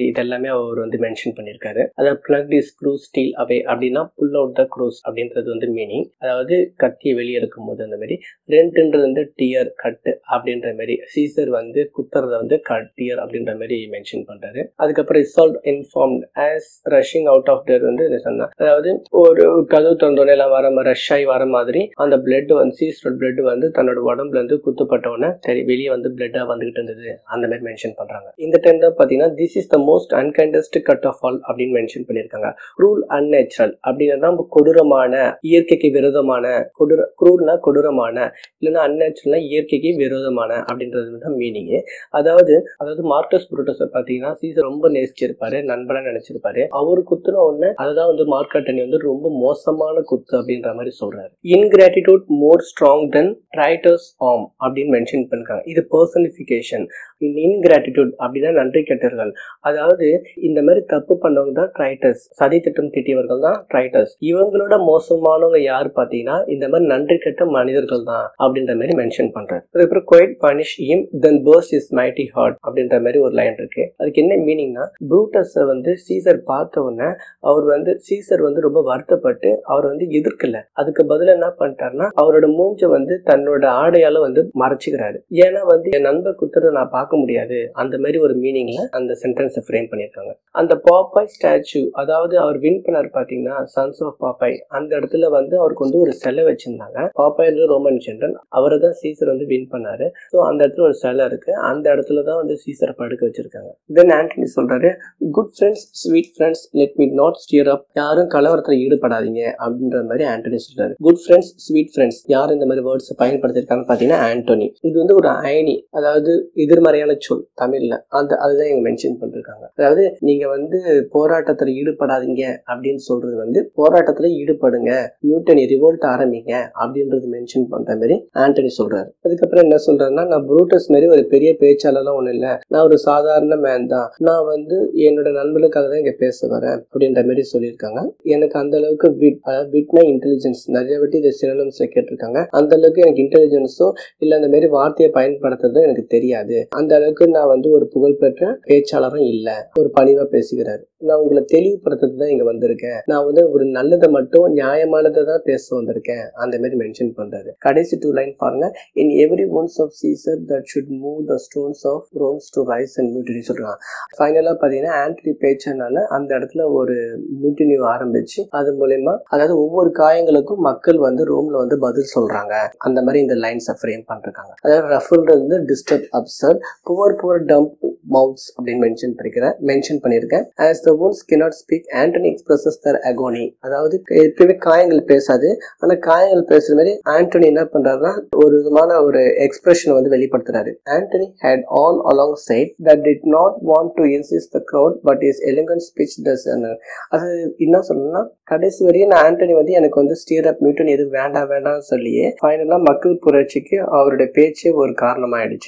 இதெல்லாமே அவர் வந்து மென்ஷன் பண்ணியிருக்காரு. அதாவது pluck the screw steel away அப்படின்னா புல் அவுட் த க்ரூஸ் அப்படின்றது வந்து மீனிங். அதாவது கத்தியை வெளியே இருக்கும் போது அந்த மாதிரி. ரெண்டுன்றது வந்து டியர் கட்டு அப்படின்ற மாதிரி. சீசர் வந்து குத்துறத வந்து கட் டியர் அப்படின்ற மாதிரி மென்ஷன் பண்றாரு. அதுக்கப்புறம் result informed as rushing out of there வந்து சொன்னா, அதாவது ஒரு கதவு தொண்டோட எல்லாம் வர ரஷ் ஆகி வர மாதிரி அந்த பிளட் வந்து சீசரோட பிளட் வந்து தன்னோட உடம்புல இருந்து குத்துப்பட்டவன சரி வெளியே வந்து பிளட்டா வந்துகிட்டு இருந்தது அந்த மாதிரி மென்ஷன் பண்றாங்க. இந்த டைம் தான் பாத்தீங்கன்னா this is the most unkindest cut of all அப்படின்னு மென்ஷன் பண்ணிருக்காங்க. க்ரூல் அன்நேச்சுரல் அப்படின்னா கொடூரமான இயற்கைக்கு விரோதமான கொடூர க்ரூல்னா கொடூரமான இல்லைன்னா அன்நேச்சுரல்னா இயற்கைக்கு விரோதமான அப்படின்றது தான் மீனிங். அதாவது அதாவது மார்க்கஸ் புரூட்டஸ் பாத்தீங்கன்னா சீசர் ரொம்ப நேசிச்சிருப்பாரு, நண்பனா நினைச்சிருப்பாரு. அவரு குத்துன ஒண்ணு அதுதான் வந்து மார்க் ஆண்டனி வந்து ரொம்ப மோசமான குத்து அப்படின்ற மாதிரி சொல்றாரு. Ingratitude more strong than traitors arm அப்படின்னு மென்ஷன் பண்ணிருக்காங்க. இது பர்சனிஃபிகேஷன். இன்கிராட்டிடியூட் அப்படின்னா நன்றி கெட்டவர்கள். அதாவது இந்த மாதிரி தப்பு பண்ணவங்க தான் ட்ரைட்டர்ஸ், சதி திட்டம் திட்டியவர்கள் தான் ட்ரைட்டர்ஸ். இவங்களோட மோசமானவங்க யாரு பாத்தீங்கன்னா இந்த மாதிரி நன்றி கெட்ட மனிதர்கள் தான் அப்படின்ற மாதிரி மென்ஷன் பண்றாரு. அதுக்கப்புறம் குவைட் பனிஷ் him then burst his mighty heart அப்படின்ற மாதிரி ஒரு லைன் இருக்கு. அதுக்கு என்ன மீனிங்னா ப்ரூட்டஸ் வந்து சீசர் பார்த்த உடனே அவர் வந்து சீசர் வந்து ரொம்ப வருத்தப்பட்டு அவர் வந்து எதிர்க்கல. அதுக்கு பதில் என்ன பண்ணிட்டாருன்னா அவரோட மூஞ்ச வந்து தன்னோட ஆடையால வந்து மறைச்சுக்கிறாரு. ஏன்னா வந்து என் நண்பர் குத்துறத நான் பார்க்க முடியாது அந்த மாதிரி ஒரு மீனிங்ல அந்த சென்டென்ஸை ஃப்ரேம் பண்ணியிருக்காங்க. அந்த பாப்பாய் ஸ்டாச்சு, அதாவது அவர் வின் பண்ணார் பாத்தீங்கன்னா சன்ஸ் ஆஃப் பாப்பாய், அந்த இடத்துல வந்து அவருக்கு வந்து ஒரு சிலை வச்சிருந்தாங்க. பாப்பாய் ரோமன் ஜெனரல், அவரை தான் சீசர் வந்து வின் பண்ணாரு. ஸோ அந்த இடத்துல ஒரு சிலை இருக்கு, அந்த இடத்துல தான் வந்து சீசரை படுக்க வச்சிருக்காங்க. தென் ஆண்டனி சொல்றாரு, good friends sweet friends let me not stir up, யாரும் கலவரத்தில் ஈடுபடாதீங்க அப்படின்ற மாதிரி ஆண்டனி சொல்றாரு. குட் ஃப்ரெண்ட்ஸ் ஸ்வீட் ஃப்ரெண்ட்ஸ் யார் இந்த மாதிரி வேர்ட்ஸ் பயன்படுத்திருக்காங்க பாத்தீங்கன்னா ஆண்டனி. இது வந்து ஒரு அயனி, அதாவது எதிர்மறையான சொல் தமிழ்ல, அந்த அதுதான் இவங்க மென்ஷன் பண்ணிருக்காங்க. அதாவது நீங்க வந்து போராட்டத்துல ஈடுபடாதீங்க அப்படின்னு சொல்றது வந்து போராட்டத்துல ஈடுபடுங்க, மியூட்டனி ரிவோல்ட் ஆரம்பிங்க அப்படின்றது மென்ஷன் பண்ற மாதிரி ஆண்டனி சொல்றாரு. அதுக்கப்புறம் என்ன சொல்றாருன்னா, நான் ப்ரூட்டஸ் மாதிரி ஒரு பெரிய பேச்சாளர்லாம் ஒண்ணு இல்ல, நான் ஒரு சாதாரண மேன் தான், நான் வந்து என்னோட நண்பனுக்காக தான் இங்க பேச வரேன் அப்படின்ற மாதிரி சொல்லியிருக்காங்க. எனக்கு அந்த அளவுக்கு விட், அதாவது விட்னா இன்டெலிஜென்ஸ், நிறைய வாட்டி இதை சினோனிம்ஸ் கேட்டிருக்காங்க. அந்த அளவுக்கு எனக்கு இன்டெலிஜென்ஸோ இல்ல அந்த மாதிரி வார்த்தையை பயன்படுத்துறதும் எனக்கு தெரியாது. அந்த அளவுக்கு நான் வந்து ஒரு புகழ்பெற்ற பேச்சாளரும் இல்ல, ஒரு பணிவா பேசுகிறாரு. நான் உங்களை தெளிவுபடுத்துறது தான் இங்க வந்திருக்கேன், நான் வந்து ஒரு நல்லதை மட்டும் நியாயமானதை தான் பேச வந்திருக்கேன் அந்த மாதிரி மென்ஷன் பண்றாரு. கடைசி டூ லைன் பாருங்க, in every wounds of Caesar that should move the stones of Rome to rise and mutiny சொல்றாங்க. ஃபைனலா பாத்தீங்கன்னா ஆண்டனி பேச்சனால அந்த இடத்துல ஒரு மியூட்டினி ஆரம்பிச்சு அது மூலமா அதாவது ஒவ்வொரு காயங்களுக்கும் மக்கள் வந்து ரோம்ல வந்து பதில் சொல்றாங்க. அந்த மாதிரி இந்த லைன்ஸ் ஃப்ரேம் பண்றாங்க. அதாவது ரஃபுல்ன்றது வந்து disturb, absurd, poor poor dumb mouths அப்படின்னு மென்ஷன் பண்ணிருக்கேன் மென்ஷன் பண்ணிருக்கேன். as the wounds cannot speak, Antony expresses their agony. அதாவது எப்பயுமே காயங்கள் பேசாது, ஆனா காயங்கள் பேசுற மாதிரி ஆண்டனி என்ன பண்றாருன்னா ஒரு விதமான ஒரு எக்ஸ்பிரஷன் வந்து வெளிப்படுத்துறாரு. Antony had all along said that did not want to insist the crowd but his elegant speech does. அது என்ன சொல்லணும்னா, கடைசி வரையும் நான் ஆண்டனி வந்து எனக்கு வந்து ஸ்டியர் அப் மியூட்டன் எது வேண்டாம் வேண்டாம்னு சொல்லியே ஃபைனலா மக்கள் புரட்சிக்கு அவருடைய பேச்சே ஒரு காரணமாயிடுச்சு.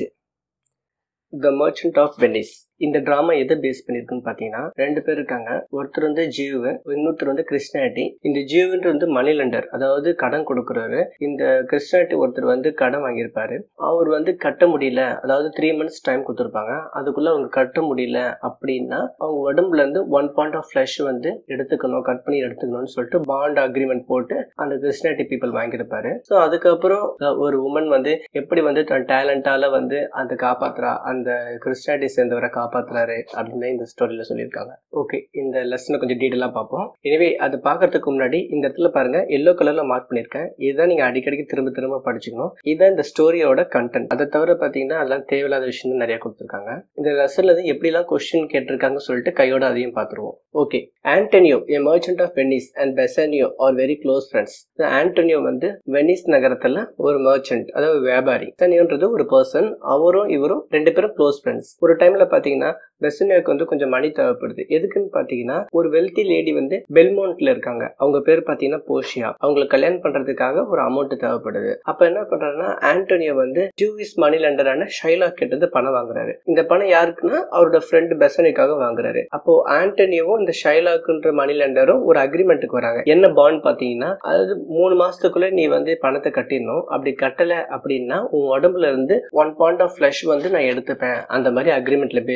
The Merchant of Venice. இந்த டிராமா எதை பேஸ் பண்ணிருக்குன்னு பாத்தீங்கன்னா, ரெண்டு பேர் இருக்காங்க. ஒருத்தர் வந்து ஜீவ், இன்னொருத்தர் வந்து கிறிஸ்டியானிட்டி. இந்த ஜீவ்ன்ற வந்து மணி லெண்டர், அதாவது கடன் கொடுக்குறாரு. இந்த கிறிஸ்டியானிட்டி ஒருத்தர் வந்து கடன் வாங்கியிருப்பாரு. அவர் வந்து கட்ட முடியல, அதாவது த்ரீ மந்த்ஸ் டைம் கொடுத்துருப்பாங்க, அதுக்குள்ள அவங்க கட்ட முடியல அப்படின்னா அவங்க உடம்புல இருந்து ஒன் பாயிண்ட் ஆஃப் ஃபிளஷ் வந்து எடுத்துக்கணும், கட் பண்ணி எடுத்துக்கணும்னு சொல்லிட்டு பாண்ட் அக்ரிமெண்ட் போட்டு அந்த கிறிஸ்டியானிட்டி பீப்புள் வாங்கியிருப்பாரு. ஸோ அதுக்கப்புறம் ஒரு உமன் வந்து எப்படி வந்து தன் டேலண்டால வந்து அந்த காப்பாத்துறா, அந்த கிறிஸ்டியானிட்டி சேர்ந்தவரை காப்பாத்துறாரு அப்படின்னு இந்த ஸ்டோரியில சொல்லியிருக்காங்க. ஓகே, இந்த லெசனை கொஞ்சம் டீட்டெயிலா பார்ப்போம். எனவே அது பார்க்கறதுக்கு முன்னாடி இந்த இடத்துல பாருங்க, எல்லோ கலர்ல மார்க் பண்ணிருக்கேன். இதுதான் நீங்க அடிக்கடிக்கு திரும்ப திரும்ப படிச்சுக்கணும். இதுதான் இந்த ஸ்டோரியோட கண்டென்ட். அதை தவிர பாத்தீங்கன்னா அதெல்லாம் தேவையில்லாத விஷயம் நிறைய கொடுத்துருக்காங்க. இந்த லெசன்ல இருந்து எப்படி எல்லாம் கொஸ்டின் கேட்டிருக்காங்க சொல்லிட்டு கையோட அதையும் பார்த்துருவோம். Okay, Antonio a merchant of Venice and Bassanio are very close friends. Antonio வந்து வெனிஸ் நகரத்துல ஒரு மர்ச்சன்ட், அதாவது வியாபாரி. பெசானியோன்றது ஒரு பர்சன், அவரும் இவரும் ரெண்டு பேரும் க்ளோஸ் ஃப்ரெண்ட்ஸ். ஒரு டைம்ல பாத்தீங்கன்னா பெசானியோக்கு வந்து கொஞ்சம் மணி தேவைப்படுது. எதுக்குன்னு பாத்தீங்கன்னா, ஒரு வெல்தி லேடி வந்து பெல்மோண்ட்ல இருக்காங்க, அவங்க பேர் பாத்தீங்கன்னா போஷியா. அவங்களுக்கு கல்யாணம் பண்றதுக்காக ஒரு அமௌண்ட் தேவைப்படுது. அப்ப என்ன பண்றாருன்னா, ஆண்டனியோ வந்து ஜூவிஸ் மணி லெண்டரான ஷைலாக் கிட்ட பணம் வாங்குறாரு. இந்த பணம் யாருக்குன்னா அவரோட ஃப்ரெண்ட் பெசானியோக்காக வாங்குறாரு. அப்போ ஆண்டனியோவும் இந்த ஷைலாக்ன்ற மணி லெண்டரும் ஒரு அக்ரிமெண்ட்டுக்கு வராங்க. என்ன பாண்ட் பாத்தீங்கன்னா, அதாவது மூணு மாசத்துக்குள்ள நீ வந்து பணத்தை கட்டிடணும், அப்படி கட்டல அப்படின்னா உன் உடம்புல இருந்து ஒன் பாயிண்ட் ஆஃப் ஃபிளஷ் வந்து நான் எடுத்துப்பேன், அந்த மாதிரி அக்ரிமெண்ட்ல பேஸ் பண்ணி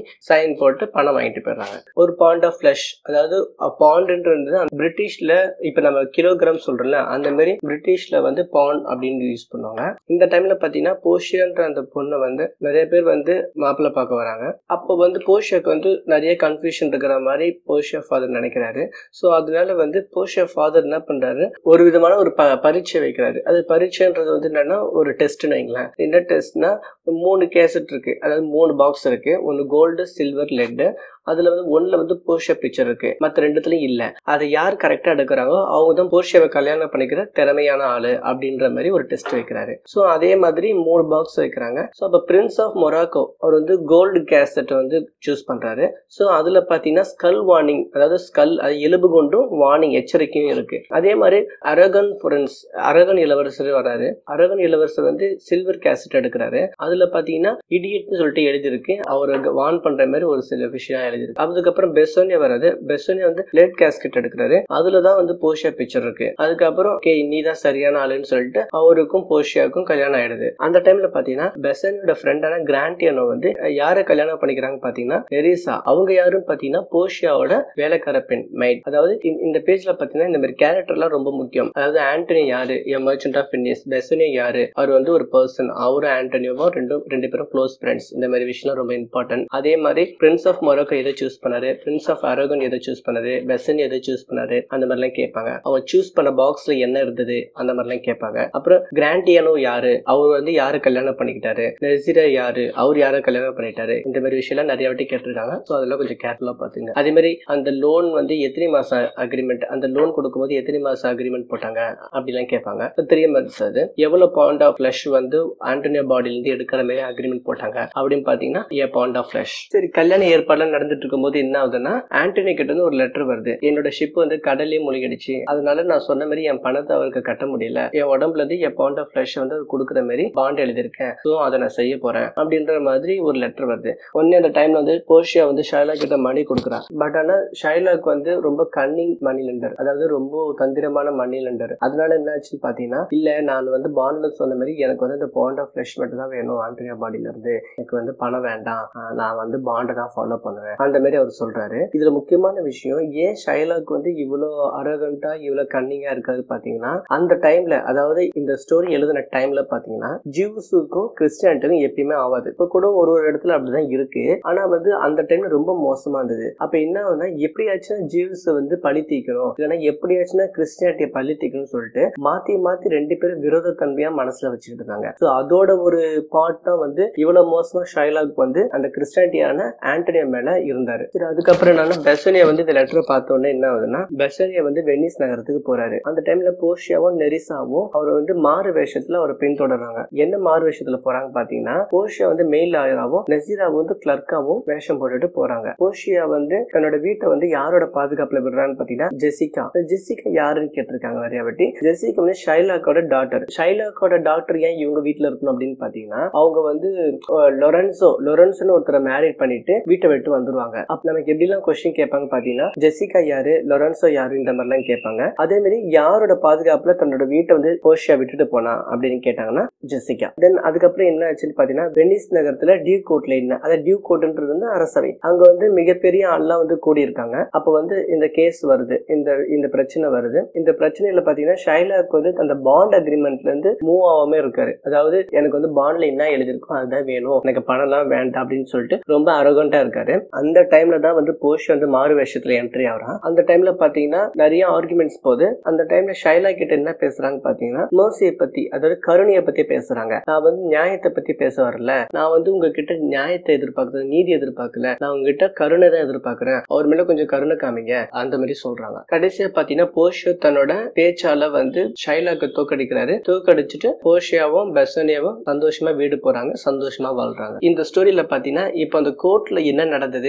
சைன் போட்டு பணம் வாங்கிட்டு போயிடுறாங்க. ஒரு பாண்ட் ஆஃப் ஃபிளஷ், அதாவது பாண்ட்ன்றது பிரிட்டிஷ்ல இப்ப நம்ம கிலோகிராம் சொல்றோம்ல அந்த மாதிரி பிரிட்டிஷ்ல வந்து பாண்ட் அப்படின்னு யூஸ் பண்ணுவாங்க. இந்த டைம்ல பாத்தீங்கன்னா போர்ஷியான்ற அந்த பொண்ணை வந்து நிறைய பேர் வந்து மாப்பிள்ளை பார்க்க வராங்க. அப்போ வந்து போர்ஷியாக்கு வந்து நிறைய கன்ஃபியூஷன் இருக்கிற மாதிரி போர்ஷியா ஃபாதர் நினைக்கிறாரு. ஸோ அதனால வந்து போர்ஷியா ஃபாதர் என்ன பண்றாரு, ஒரு விதமான ஒரு ப பரீட்சை வைக்கிறாரு. அது பரீட்சைன்றது வந்து என்னன்னா ஒரு டெஸ்ட்னு வைங்களேன். என்ன டெஸ்ட்னா மூணு கேசட் இருக்கு, அதாவது மூணு பாக்ஸ் இருக்கு. ஒன்னு கோல்டு, சில்வர், லெட். அதுல வந்து ஒண்ணுல வந்து போர்ஷியா பிக்சர் இருக்கு, மற்ற ரெண்டுத்துலயும் இல்ல. அதை யார் கரெக்டா எடுக்கிறாங்களோ அவங்க தான் போர்ஷியாவை கல்யாணம் பண்ணிக்கிற திறமையான ஆளு அப்படின்ற மாதிரி ஒரு டெஸ்ட் வைக்கிறாரு. ஸோ அதே மாதிரி மூணு பாக்ஸ் வைக்கிறாங்க. ஸோ அப்ப பிரின்ஸ் ஆஃப் மொராக்கோ அவர் வந்து கோல்டு கேசட் வந்து சூஸ் பண்றாரு. ஸோ அதுல பாத்தீங்கன்னா ஸ்கல் வார்னிங், அதாவது ஸ்கல் அது எலும்பு கொண்டும் வார்னிங் எச்சரிக்கையும் இருக்கு. அதே மாதிரி அரகன் பிரின்ஸ், அரகன் இளவரசர் வராரு. அரகன் இளவரசர் வந்து சில்வர் கேசட் எடுக்கிறாரு. அதுல பாத்தீங்கன்னா இடியட்னு சொல்லிட்டு எழுதிருக்கு, அவருக்கு வார்ன் பண்ற மாதிரி ஒரு சில விஷயம் எழுதிருக்கு. அதுக்கப்புறம் பெசோனியா வராது. பெசோனியா வந்து பிளேட் கேஸ்கெட் எடுக்கிறாரு. அதுலதான் வந்து போர்ஷியா பிக்சர் இருக்கு. அதுக்கப்புறம் ஓகே நீதான் சரியான ஆளுன்னு சொல்லிட்டு அவருக்கும் போர்ஷியாவுக்கும் கல்யாணம் ஆயிடுது. அந்த டைம்ல பாத்தீங்கன்னா பெசோனியோட ஃப்ரெண்டான கிராண்டியானோ வந்து யாரை கல்யாணம் பண்ணிக்கிறாங்க பாத்தீங்கன்னா நெரிசா. அவங்க யாரும் பாத்தீங்கன்னா போர்ஷியாவோட வேலைக்கார பெண் மைட். அதாவது இந்த பேஜ்ல பாத்தீங்கன்னா இந்த மாதிரி கேரக்டர் எல்லாம் ரொம்ப முக்கியம். அதாவது ஆண்டனி யாரு, a merchant of Venice. Bassanio யாரு, அவர் வந்து ஒரு பர்சன். அவரும் ஆண்டனியோவும் ரெண்டும் ரெண்டு பேரும் க்ளோஸ் ஃப்ரெண்ட்ஸ். இந்த மாதிரி விஷயம் ரொம்ப இம்பார்ட்டன்ட். அதே மாதிரி பிரின்ஸ் ஆஃப் மொராக்கோ எதை சூஸ் பண்ணாரு, பிரின்ஸ் ஆஃப் அரகன் எதை சூஸ் பண்ணாரு, பெசன் எதை சூஸ் பண்ணாரு, அந்த மாதிரி எல்லாம் கேட்பாங்க. அவங்க சூஸ் பண்ண பாக்ஸ்ல என்ன இருந்தது அந்த மாதிரி எல்லாம் கேட்பாங்க. அப்புறம் கிராண்டியானோ யாரு, அவர் வந்து யாரு கல்யாணம் பண்ணிக்கிட்டாரு, நெசிரா யாரு, அவர் யாரை கல்யாணம் பண்ணிட்டாரு, இந்த மாதிரி விஷயம் எல்லாம் நிறைய வாட்டி கேட்டிருக்காங்க. ஸோ அதெல்லாம் கொஞ்சம் கேர்ஃபுல்லா பாத்துங்க. அதே மாதிரி அந்த லோன் வந்து எத்தனை மாசம் அக்ரிமெண்ட், அந்த லோன் கொடுக்கும்போது எத்தனை மாசம் அக்ரிமெண்ட் போட்டாங்க அப்படிலாம் கேட்பாங்க. Three months. அது எவ்வளவு பவுண்ட் ஆஃப் ஃபிளஷ் வந்து ஆண்டனியோ பாடியில இருந்து எடுக்கிற மாதிரி அக்ரிமெண்ட் போட்டாங்க அப்படின்னு பாத்தீங்கன்னா ஏ பவுண்ட் ஆஃப் ஃபிளஷ். சரி, கல்யாண ஏற்பாடுலாம் நடந்துட்டு இருக்கும்போது என்ன ஆகுதுன்னா ஆண்டனி கிட்ட இருந்து ஒரு லெட்டர் வருது. என்னோட ஷிப் வந்து கடலே மூழ்கிடுச்சு, அதனால நான் சொன்ன மாதிரி என் பணத்தை அவருக்கு கட்ட முடியல, என் உடம்புல இருந்து என் பவுண்ட் ஆஃப் ஃபிளஷ் வந்து கொடுக்குற மாதிரி பாண்ட் எழுதிருக்கேன், ஸோ அதை நான் செய்ய போறேன் அப்படின்ற மாதிரி ஒரு லெட்டர் வருது. ஒன்னே அந்த டைம்ல வந்து போர்ஷியா வந்து ஷைலாக் கிட்ட மணி கொடுக்குறா. பட் ஆனா ஷைலாக் வந்து ரொம்ப கன்னிங் மணி லெண்டர், அதாவது ரொம்ப தந்திரமான மணி லெண்டர். அதனால என்ன ஆச்சுன்னு பாத்தீங்கன்னா, இல்ல நான் வந்து பாண்ட்ல சொன்ன மாதிரி எனக்கு வந்து இந்த பவுண்ட் ஆஃப் ஃபிளஷ் மட்டும் தான் வேணும் ஆண்டனியோ பாடியில இருந்து, எனக்கு வந்து பணம் வேண்டாம், நான் வந்து பாண்டை தான் ஃபாலோ பண்ணுவேன் அந்த மாதிரி அவர் சொல்றாரு. இதுல முக்கியமான விஷயம், ஏன் ஷைலாக் வந்து இவ்வளவு அரகண்டா இவ்வளவு கன்னிங்கா இருக்காது பாத்தீங்கன்னா, அந்த டைம்ல, அதாவது இந்த ஸ்டோரி எழுதின டைம்ல பாத்தீங்கன்னா ஜூஸுக்கும் கிறிஸ்டியானிட்டிக்கும் எப்பயுமே ஆகாது. இப்ப கூட ஒரு ஒரு இடத்துல அப்படிதான் இருக்கு. ஆனா வந்து அந்த டைம்ல ரொம்ப மோசமா இருந்தது. அப்ப என்ன ஆகுதுன்னா, எப்படியாச்சும் ஜூஸ் வந்து பழி தீக்கணும், இல்லைன்னா எப்படியாச்சுன்னா கிறிஸ்டியானிட்டியை பழி தீக்கணும்னு சொல்லிட்டு மாத்தி மாத்தி ரெண்டு பேரும் விரோத தன்மையா மனசுல வச்சுக்கிட்டு இருக்காங்க. சோ அதோட ஒரு பார்ட் தான் வந்து இவ்வளவு மோசமா ஷைலாக் வந்து அந்த கிறிஸ்டியானிட்டியான ஆண்டனியோ மேல இருந்தாரு. சரி, அதுக்கப்புறம் என்னன்னா பெசோனியா வந்து இந்த லெட்டரை பார்த்த உடனே என்ன ஆகுதுன்னா, பெசோனியா வந்து வெனிஸ் நகரத்துக்கு போறாரு. அந்த டைம்ல போர்ஷியாவும் நெரிசாவும் அவர் வந்து மாறு வேஷத்துல அவரை பின்தொடர்றாங்க. என்ன மாறு வேஷத்துல போறாங்க பாத்தீங்கன்னா, போர்ஷியா வந்து மெயில் லாயராவும் நெசிராவும் வந்து கிளர்க்காவும் வேஷம் போட்டுட்டு போறாங்க. போர்ஷியா வந்து தன்னோட வீட்டை வந்து யாரோட பாதுகாப்புல விடுறான்னு பாத்தீங்கன்னா ஜெசிகா. ஜெசிகா யாருன்னு கேட்டிருக்காங்க நிறைய வாட்டி. ஜெசிகா வந்து ஷைலாக்கோட டாக்டர். ஷைலாக்கோட டாக்டர் ஏன் இவங்க வீட்டுல இருக்கணும் அப்படின்னு பாத்தீங்கன்னா, அவங்க வந்து லொரன்சோ லொரன்சோன்னு ஒருத்தரை மேரேஜ் பண்ணிட்டு வீட்டை விட்டு வந்துருவாங்க. அப்ப நமக்கு எப்படி எல்லாம் கொஸ்டின் கேட்பாங்க பாத்தீங்கன்னா, ஜெசிகா யாரு, லொரன்சோ யாரு, இந்த மாதிரி எல்லாம் கேட்பாங்க. அதே மாதிரி யாரோட பாதுகாப்புல தன்னோட வீட்டை வந்து போர்ஷியா விட்டுட்டு போனா அப்படின்னு கேட்டாங்கன்னா ஜெசிகா. தென் அதுக்கப்புறம் என்ன ஆச்சுன்னு பாத்தீங்கன்னா, வெனிஸ் நகரத்துல டியூ கோர்ட்ல என்ன, அதாவது டியூ கோர்ட்ன்றது வந்து அரசவை, அங்க வந்து மிகப்பெரிய ஆள்லாம் வந்து கூடி இருக்காங்க. அப்ப வந்து இந்த கேஸ் வருது, இந்த இந்த பிரச்சனை வருது. இந்த பிரச்சனையில பாத்தீங்கன்னா ஷைலாக் வந்து அந்த பாண்ட் அக்ரிமெண்ட்ல இருந்து மூவ் ஆகாம இருக்காரு. அதாவது எனக்கு வந்து பாண்ட்ல என்ன எழுதிருக்கோ அதுதான் வேணும், எனக்கு பணம் எல்லாம் வேண்டாம் அப்படின்னு சொல்லிட்டு ரொம்ப அரகண்டா இருக்காரு. அந்த டைம்ல தான் வந்து போர்ஷியா வந்து மாறு வேஷத்துல என்ட்ரி ஆகுறான். அந்த டைம்ல பாத்தீங்கன்னா நிறைய ஆர்குமெண்ட்ஸ் போகுது. அந்த டைம்ல ஷைலாக் கிட்ட என்ன பேசுறாங்க பாத்தீங்கன்னா, மர்சியை பத்தி, அதாவது கருணையை பத்தி பேசுறாங்க. நான் வந்து நியாயத்தை பத்தி பேச வரல, நான் வந்து உங்ககிட்ட நியாயத்தை எதிர்பார்க்கறது, நீதி எதிர்பார்க்கல, நான் உங்ககிட்ட கருணை தான் எதிர்பார்க்கிறேன், அவர் மேல கொஞ்சம் கருணை காமிங்க அந்த மாதிரி சொல்றாங்க. கடைசியா பாத்தீங்கன்னா போர்ஷியா தன்னோட பேச்சால வந்து ஷைலாக்க தோக்கடிக்கிறாரு. தோக்கடிச்சுட்டு போர்ஷியாவும் பெசோனியாவும் சந்தோஷமா வீடு போறாங்க, சந்தோஷமா வாழ்றாங்க. இந்த ஸ்டோரியில பாத்தீங்கன்னா இப்ப அந்த கோர்ட்ல என்ன நடந்தது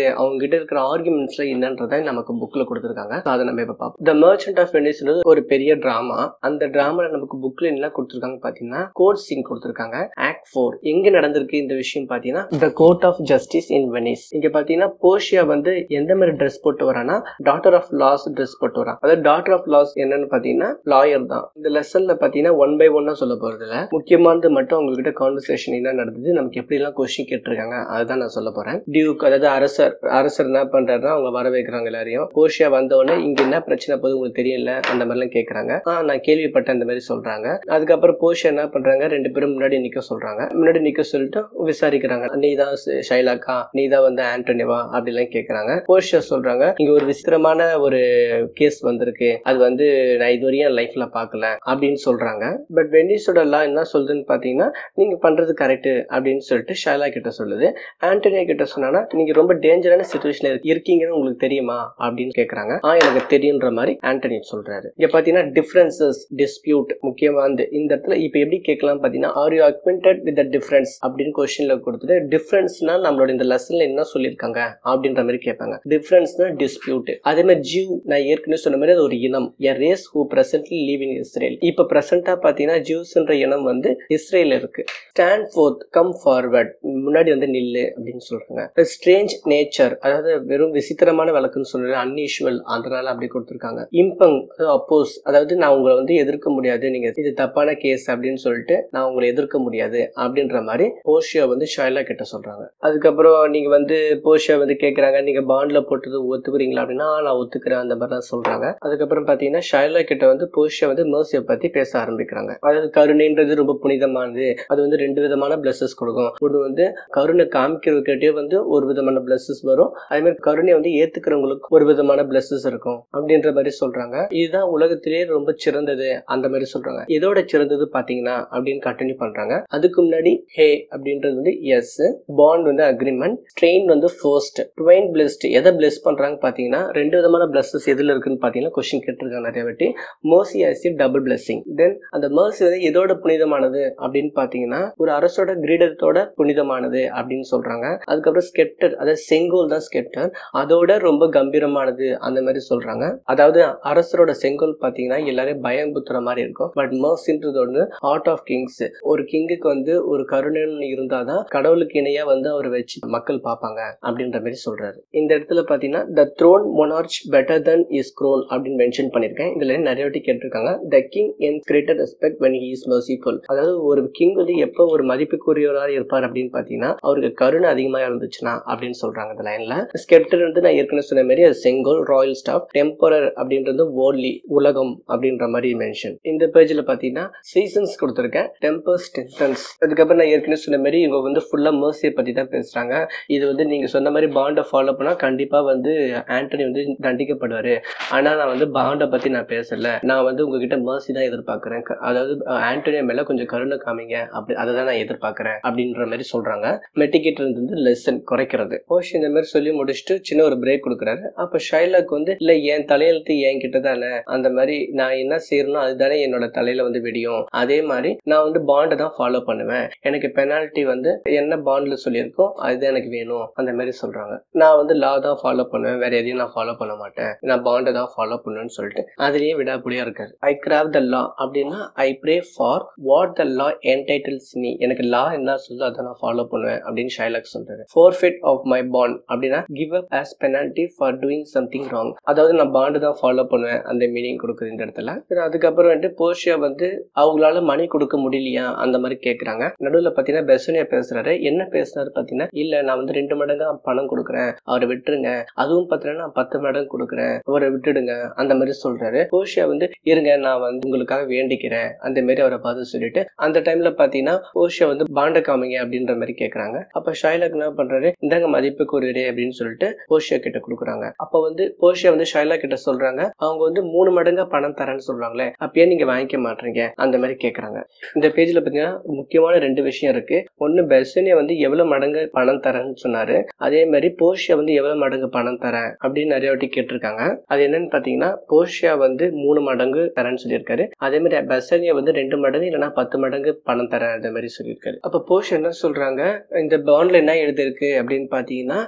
அவங்க கிட்ட இருக்கிற ஆர்குமெண்ட்ஸ்ல என்னன்றதை நமக்கு புக்ல கொடுத்துருக்காங்க. அதை நம்ம இப்ப பார்ப்போம். த மர்ச்சன்ட் ஆஃப் வெனிஸ் ஒரு பெரிய டிராமா. அந்த டிராமால நமக்கு புக்ல என்ன கொடுத்துருக்காங்க பாத்தீங்கன்னா கோர்ட் சீன் கொடுத்துருக்காங்க. ஆக்ட் ஃபோர் எங்க நடந்திருக்கு இந்த விஷயம் பாத்தீங்கன்னா the court of justice in Venice. இங்க பாத்தீங்கன்னா போர்ஷியா வந்து எந்த மாதிரி ட்ரெஸ் போட்டு வரானா டாக்டர் ஆஃப் லாஸ் ட்ரெஸ் போட்டு வரா. அதாவது டாக்டர் ஆஃப் லாஸ் என்னன்னு பாத்தீங்கன்னா லாயர் தான். இந்த லெசன்ல பாத்தீங்கன்னா ஒன் பை ஒன்னா சொல்ல போறது இல்ல, முக்கியமானது மட்டும் உங்ககிட்ட கான்வர்சேஷன் என்ன நடந்தது, நமக்கு எப்படி எல்லாம் கொஸ்டின் கேட்டிருக்காங்க அதுதான் நான் சொல்ல போறேன். டியூக் அதாவது அரசர் அரசர் என்ன பண்றாருன்னா அவங்க வர வைக்கிறாங்க எல்லாரையும். போர்ஷியா வந்த உடனே இங்க என்ன பிரச்சனை போது உங்களுக்கு தெரியல அந்த மாதிரி எல்லாம் கேக்குறாங்க. ஆஹ் நான் கேள்விப்பட்டேன் அந்த மாதிரி சொல்றாங்க. அதுக்கப்புறம் போர்ஷியா என்ன பண்றாங்க, ரெண்டு பேரும் முன்னாடி நிக்க சொல்றாங்க. முன்னாடி நிக்க சொல்லிட்டு விசாரிக்கிறாங்க. நீதான் ஷைலாக்கா, நீதான் வந்து ஆண்டனிவா அப்படி எல்லாம் கேக்குறாங்க. போர்ஷியா சொல்றாங்க இங்க ஒரு விசித்திரமான ஒரு கேஸ் வந்திருக்கு, அது வந்து நான் இதுவரையும் லைஃப்ல பாக்கல அப்படின்னு சொல்றாங்க. பட் வெனிஸோட லா என்ன சொல்றதுன்னு பாத்தீங்கன்னா நீங்க பண்றது கரெக்ட் அப்படின்னு சொல்லிட்டு ஷைலா கிட்ட சொல்லுது. ஆண்டனியா கிட்ட சொன்னா நீங்க ரொம்ப டேஞ்சரான சிச்சுவேஷன்ல இருக்கீங்கன்னு உங்களுக்கு தெரியுமா அப்படின்னு கேக்குறாங்க. ஆ எனக்கு தெரியுன்ற மாதிரி ஆண்டனி சொல்றாரு. இங்க பாத்தீங்கன்னா டிஃபரன்சஸ் டிஸ்பியூட் முக்கியமானது. இந்த இடத்துல இப்ப எப்படி கேட்கலாம் பாத்தீங்கன்னா are you acquainted with the difference அப்படின்னு கொஸ்டின்ல கொடுத்துட்டு டிஃபரன்ஸ்னா நம்மளோட இந்த லெசன்ல என்ன சொல்லியிருக்காங்க அப்படின்ற மாதிரி கேட்பாங்க. டிஃபரன்ஸ்னா டிஸ்பியூட். அதே மாதிரி ஜியூ நான் ஏற்கனவே சொன்ன மாதிரி அது ஒரு இனம், a race who presently live in Israel. இப்ப பிரசன்டா பாத்தீங்கன்னா ஜூஸ்ன்ற இனம் வந்து இஸ்ரேல் இருக்கு. ஸ்டாண்ட் ஃபோர்த் கம் ஃபார்வர்ட் முன்னாடி வந்து நில்லு அப்படின்னு சொல்றாங்க. ஸ்ட்ரேஞ்ச் நேச்சர் அதாவது வெறும் விசித்திரமான வழக்குன்னு சொல்றது அன்யூஷுவல், அதனால அப்படி கொடுத்துருக்காங்க. இம்பங் அப்போஸ் அதாவது நான் உங்களை வந்து எதிர்க்க முடியாது, நீங்க இது தப்பான கேஸ் அப்படின்னு சொல்லிட்டு நான் உங்களை எதிர்க்க முடியாது அப்படின்ற மாதிரி போர்ஷியா வந்து ஷைலா கிட்ட சொல்றாங்க. அதுக்கப்புறம் நீங்க வந்து போர்ஷியா வந்து கேக்குறாங்க நீங்க பாண்ட்ல போட்டது ஒத்துக்குறீங்களா அப்படின்னா நான் ஒத்துக்கிறேன் அந்த மாதிரி சொல்றாங்க. அதுக்கப்புறம் பாத்தீங்கன்னா ஷைலா கிட்ட வந்து போர்ஷியா வந்து மெர்சியை பத்தி பேச ஆரம்பிக்கிறாங்க. அதாவது கருணைன்றது ரொம்ப புனிதமானது, அது வந்து ரெண்டு விதமான பிளஸஸ் கொடுக்கும். ஒன்று வந்து கருணை காமிக்கிறதுக்கிட்டே வந்து ஒரு விதமான பிளஸஸ் வரும், அதே மாதிரி கருணை வந்து ஏத்துக்கிறவங்களுக்கு ஒரு விதமான பிளஸஸ் இருக்கும் அப்படின்ற மாதிரி சொல்றாங்க. இதுதான் உலகத்திலேயே ரொம்ப சிறந்தது அந்த மாதிரி சொல்றாங்க. இதோட சிறந்தது பாத்தீங்கன்னா அப்படின்னு கண்டினியூ பண்றாங்க. அதுக்கு முன்னாடி ஹே அப்படின்றது வந்து எஸ், பாண்ட் வந்து அக்ரிமெண்ட், ட்ரெயின் வந்து ஃபர்ஸ்ட், ட்வைன் பிளஸ்ட் எதை பிளஸ் பண்றாங்க பாத்தீங்கன்னா ரெண்டு விதமான பிளஸஸ் எதுல இருக்குன்னு பாத்தீங்கன்னா கொஸ்டின் கேட்டிருக்காங்க நிறைய வாட்டி. Mercy as a double blessing. Then அந்த மர்சி வந்து எதோட புனிதமானது அப்படின்னு பாத்தீங்கன்னா ஒரு அரசோட கிரீடத்தோட புனிதமானது அப்படின்னு சொல்றாங்க. அதுக்கப்புறம் ஸ்கெப்டர் அதாவது செங்கோல் தான் ஸ்கெப்டர், அதோட ரொம்ப கம்பீரமானது அந்த மாதிரி சொல்றாங்க. அதாவது அரசரோட செங்கோல் பாத்தீங்கன்னா எல்லாரையும் பயம்புத்துற மாதிரி இருக்கும். பட் மர்சின்றது வந்து ஹார்ட் ஆஃப் கிங்ஸ். ஒரு கிங்குக்கு வந்து ஒரு கருணைன்னு இருந்தாதான் கடவுளுக்கு இணையா வந்து அவர் வச்சு மக்கள் பார்ப்பாங்க அப்படின்ற மாதிரி சொல்றாரு. இந்த இடத்துல பாத்தீங்கன்னா the throne monarch better than his crown அப்படின்னு மென்ஷன் பண்ணிருக்கேன். இதுல நிறைய வாட்டி கேட்டிருக்காங்க. The king in greater respect when he is merciful. அதாவது ஒரு கிங் வந்து எப்ப ஒரு மதிப்புக்குரியவராக இருப்பார் அப்படின்னு பாத்தீங்கன்னா அவருக்கு கருணை அதிகமா இருந்துச்சுன்னா அப்படின்னு சொல்றாங்க இந்த லைன்ல. ஸ்கெப்டர் வந்து நான் ஏற்கனவே சொன்ன மாதிரி செங்கோல், ராயல் ஸ்டாஃப், டெம்பரர் அப்படின்றது வேர்ல்ட்லி உலகம் அப்படின்ற மாதிரி மென்ஷன். இந்த பேஜ்ல பாத்தீங்கன்னா சீசன்ஸ் கொடுத்திருக்கேன், டெம்பர்ஸ், டென்ஸ். அதுக்கப்புறம் நான் ஏற்கனவே சொன்ன மாதிரி இவங்க வந்து ஃபுல்லா மர்சியை பத்தி தான் பேசுறாங்க. இது வந்து நீங்க சொன்ன மாதிரி பாண்டை ஃபாலோ பண்ணா கண்டிப்பா வந்து ஆண்டனி வந்து தண்டிக்கப்படுவாரு. ஆனா நான் வந்து பாண்டை பத்தி நான் பேசல, நான் வந்து உங்ககிட்ட மர்சி தான் எதிர்பார்க்கிறேன், அதாவது ஆண்டனி மேல கொஞ்சம் கருணை காமிங்க அப்படி அதை தான் நான் எதிர்பார்க்கிறேன் அப்படின்ற மாதிரி சொல்றாங்க. மெட்டிகேட் வந்து லெசன் குறைக்கிறது. போஷ் இந்த மாதிரி சொல்லி முடிச்சுட்டு சின்ன ஒரு பிரேக் கொடுக்குறாரு. அப்ப ஷைலாக் வந்து இல்ல என் தலையெழுத்து என் கிட்ட தானே, அந்த மாதிரி நான் என்ன செய்யறனோ அதுதானே என்னோட தலையில வந்து விடியும், அதே மாதிரி நான் வந்து பாண்டை தான் ஃபாலோ பண்ணுவேன், எனக்கு பெனால்டி வந்து என்ன பாண்ட்ல சொல்லியிருக்கோ அதுதான் எனக்கு வேணும் அந்த மாதிரி சொல்றாங்க. நான் வந்து லா தான் ஃபாலோ பண்ணுவேன், வேற எதையும் நான் ஃபாலோ பண்ண மாட்டேன், நான் பாண்டை தான் ஃபாலோ பண்ணுவேன்னு சொல்லிட்டு அதுலயே விடாப்புடியா இருக்காரு. ஐ கிராஃப்ட் த லா அப்படின்னா I pray for what the law entitles me, எனக்கு லா என்ன சொல்லுதோ அதை நான் ஃபாலோ பண்ணுவேன் அப்படின்னு ஷைலாக் சொல்றாரு. forfeit of my bond அப்படின்னா give up as penalty for doing something wrong, அதாவது நான் பாண்டு தான் ஃபாலோ பண்ணுவேன் அந்த மீனிங் கொடுக்குது இந்த இடத்துல. அதுக்கப்புறம் வந்து போர்ஷியா வந்து அவங்களால மணி கொடுக்க முடியலையா அந்த மாதிரி கேட்கறாங்க. நடுவில் பாத்தீங்கன்னா பெசனியா பேசுறாரு. என்ன பேசுறாரு பாத்தீங்கன்னா இல்ல நான் வந்து ரெண்டு மடங்கு பணம் கொடுக்குறேன், அவரை விட்டுருங்க, அதுவும் பாத்தீங்கன்னா நான் பத்து மடங்கு கொடுக்குறேன், அவரை விட்டுடுங்க அந்த மாதிரி சொல்றாரு. போர்ஷியா வந்து இருங்க நான் வந்து உங்களுக்காக வேண்டிக்கிறேன் அந்த மாதிரி அவரை பார்த்து சொல்லிட்டு அந்த டைம்ல பாத்தீங்கன்னா போர்ஷியா வந்து பாண்ட காமிங்க அப்படின்ற மாதிரி கேட்கறாங்க. அப்ப ஷைலாக் என்ன பண்றாரு, இந்தாங்க மதிப்புக்கு ஒரு அப்படின்னு சொல்லிட்டு போர்ஷியா கிட்ட கொடுக்குறாங்க. அப்ப வந்து போர்ஷியா வந்து ஷைலாக் கிட்ட சொல்றாங்க அவங்க வந்து மூணு மடங்கா பணம் தரேன்னு சொல்றாங்களே அப்பயே நீங்க வாங்கிக்க மாட்டீங்க அந்த மாதிரி கேட்கறாங்க. இந்த பேஜ்ல பாத்தீங்கன்னா முக்கியமான ரெண்டு விஷயம் இருக்கு. ஒன்னு பெசனியா வந்து எவ்வளவு மடங்கு பணம் தரேன்னு சொன்னாரு, அதே மாதிரி போர்ஷியா வந்து எவ்வளவு மடங்கு பணம் தரேன் அப்படின்னு நிறைய வாட்டி கேட்டிருக்காங்க. அது என்னன்னு பாத்தீங்கன்னா போர்ஷியா வந்து மூணு மடங்கு தரேன்னு சொல்லியிருக்காரு, அதே மாதிரி பெசனியா வந்து ரெண்டு மடங்கு இல்லைன்னா பத்து மடங்கு பணம் தரேன் அந்த மாதிரி சொல்லியிருக்காரு. அப்ப போர்ஷியா என்ன சொல்றாங்க, இந்த பாண்ட்ல என்ன எழுதிருக்கு அப்படின்னு பாத்தீங்கன்னா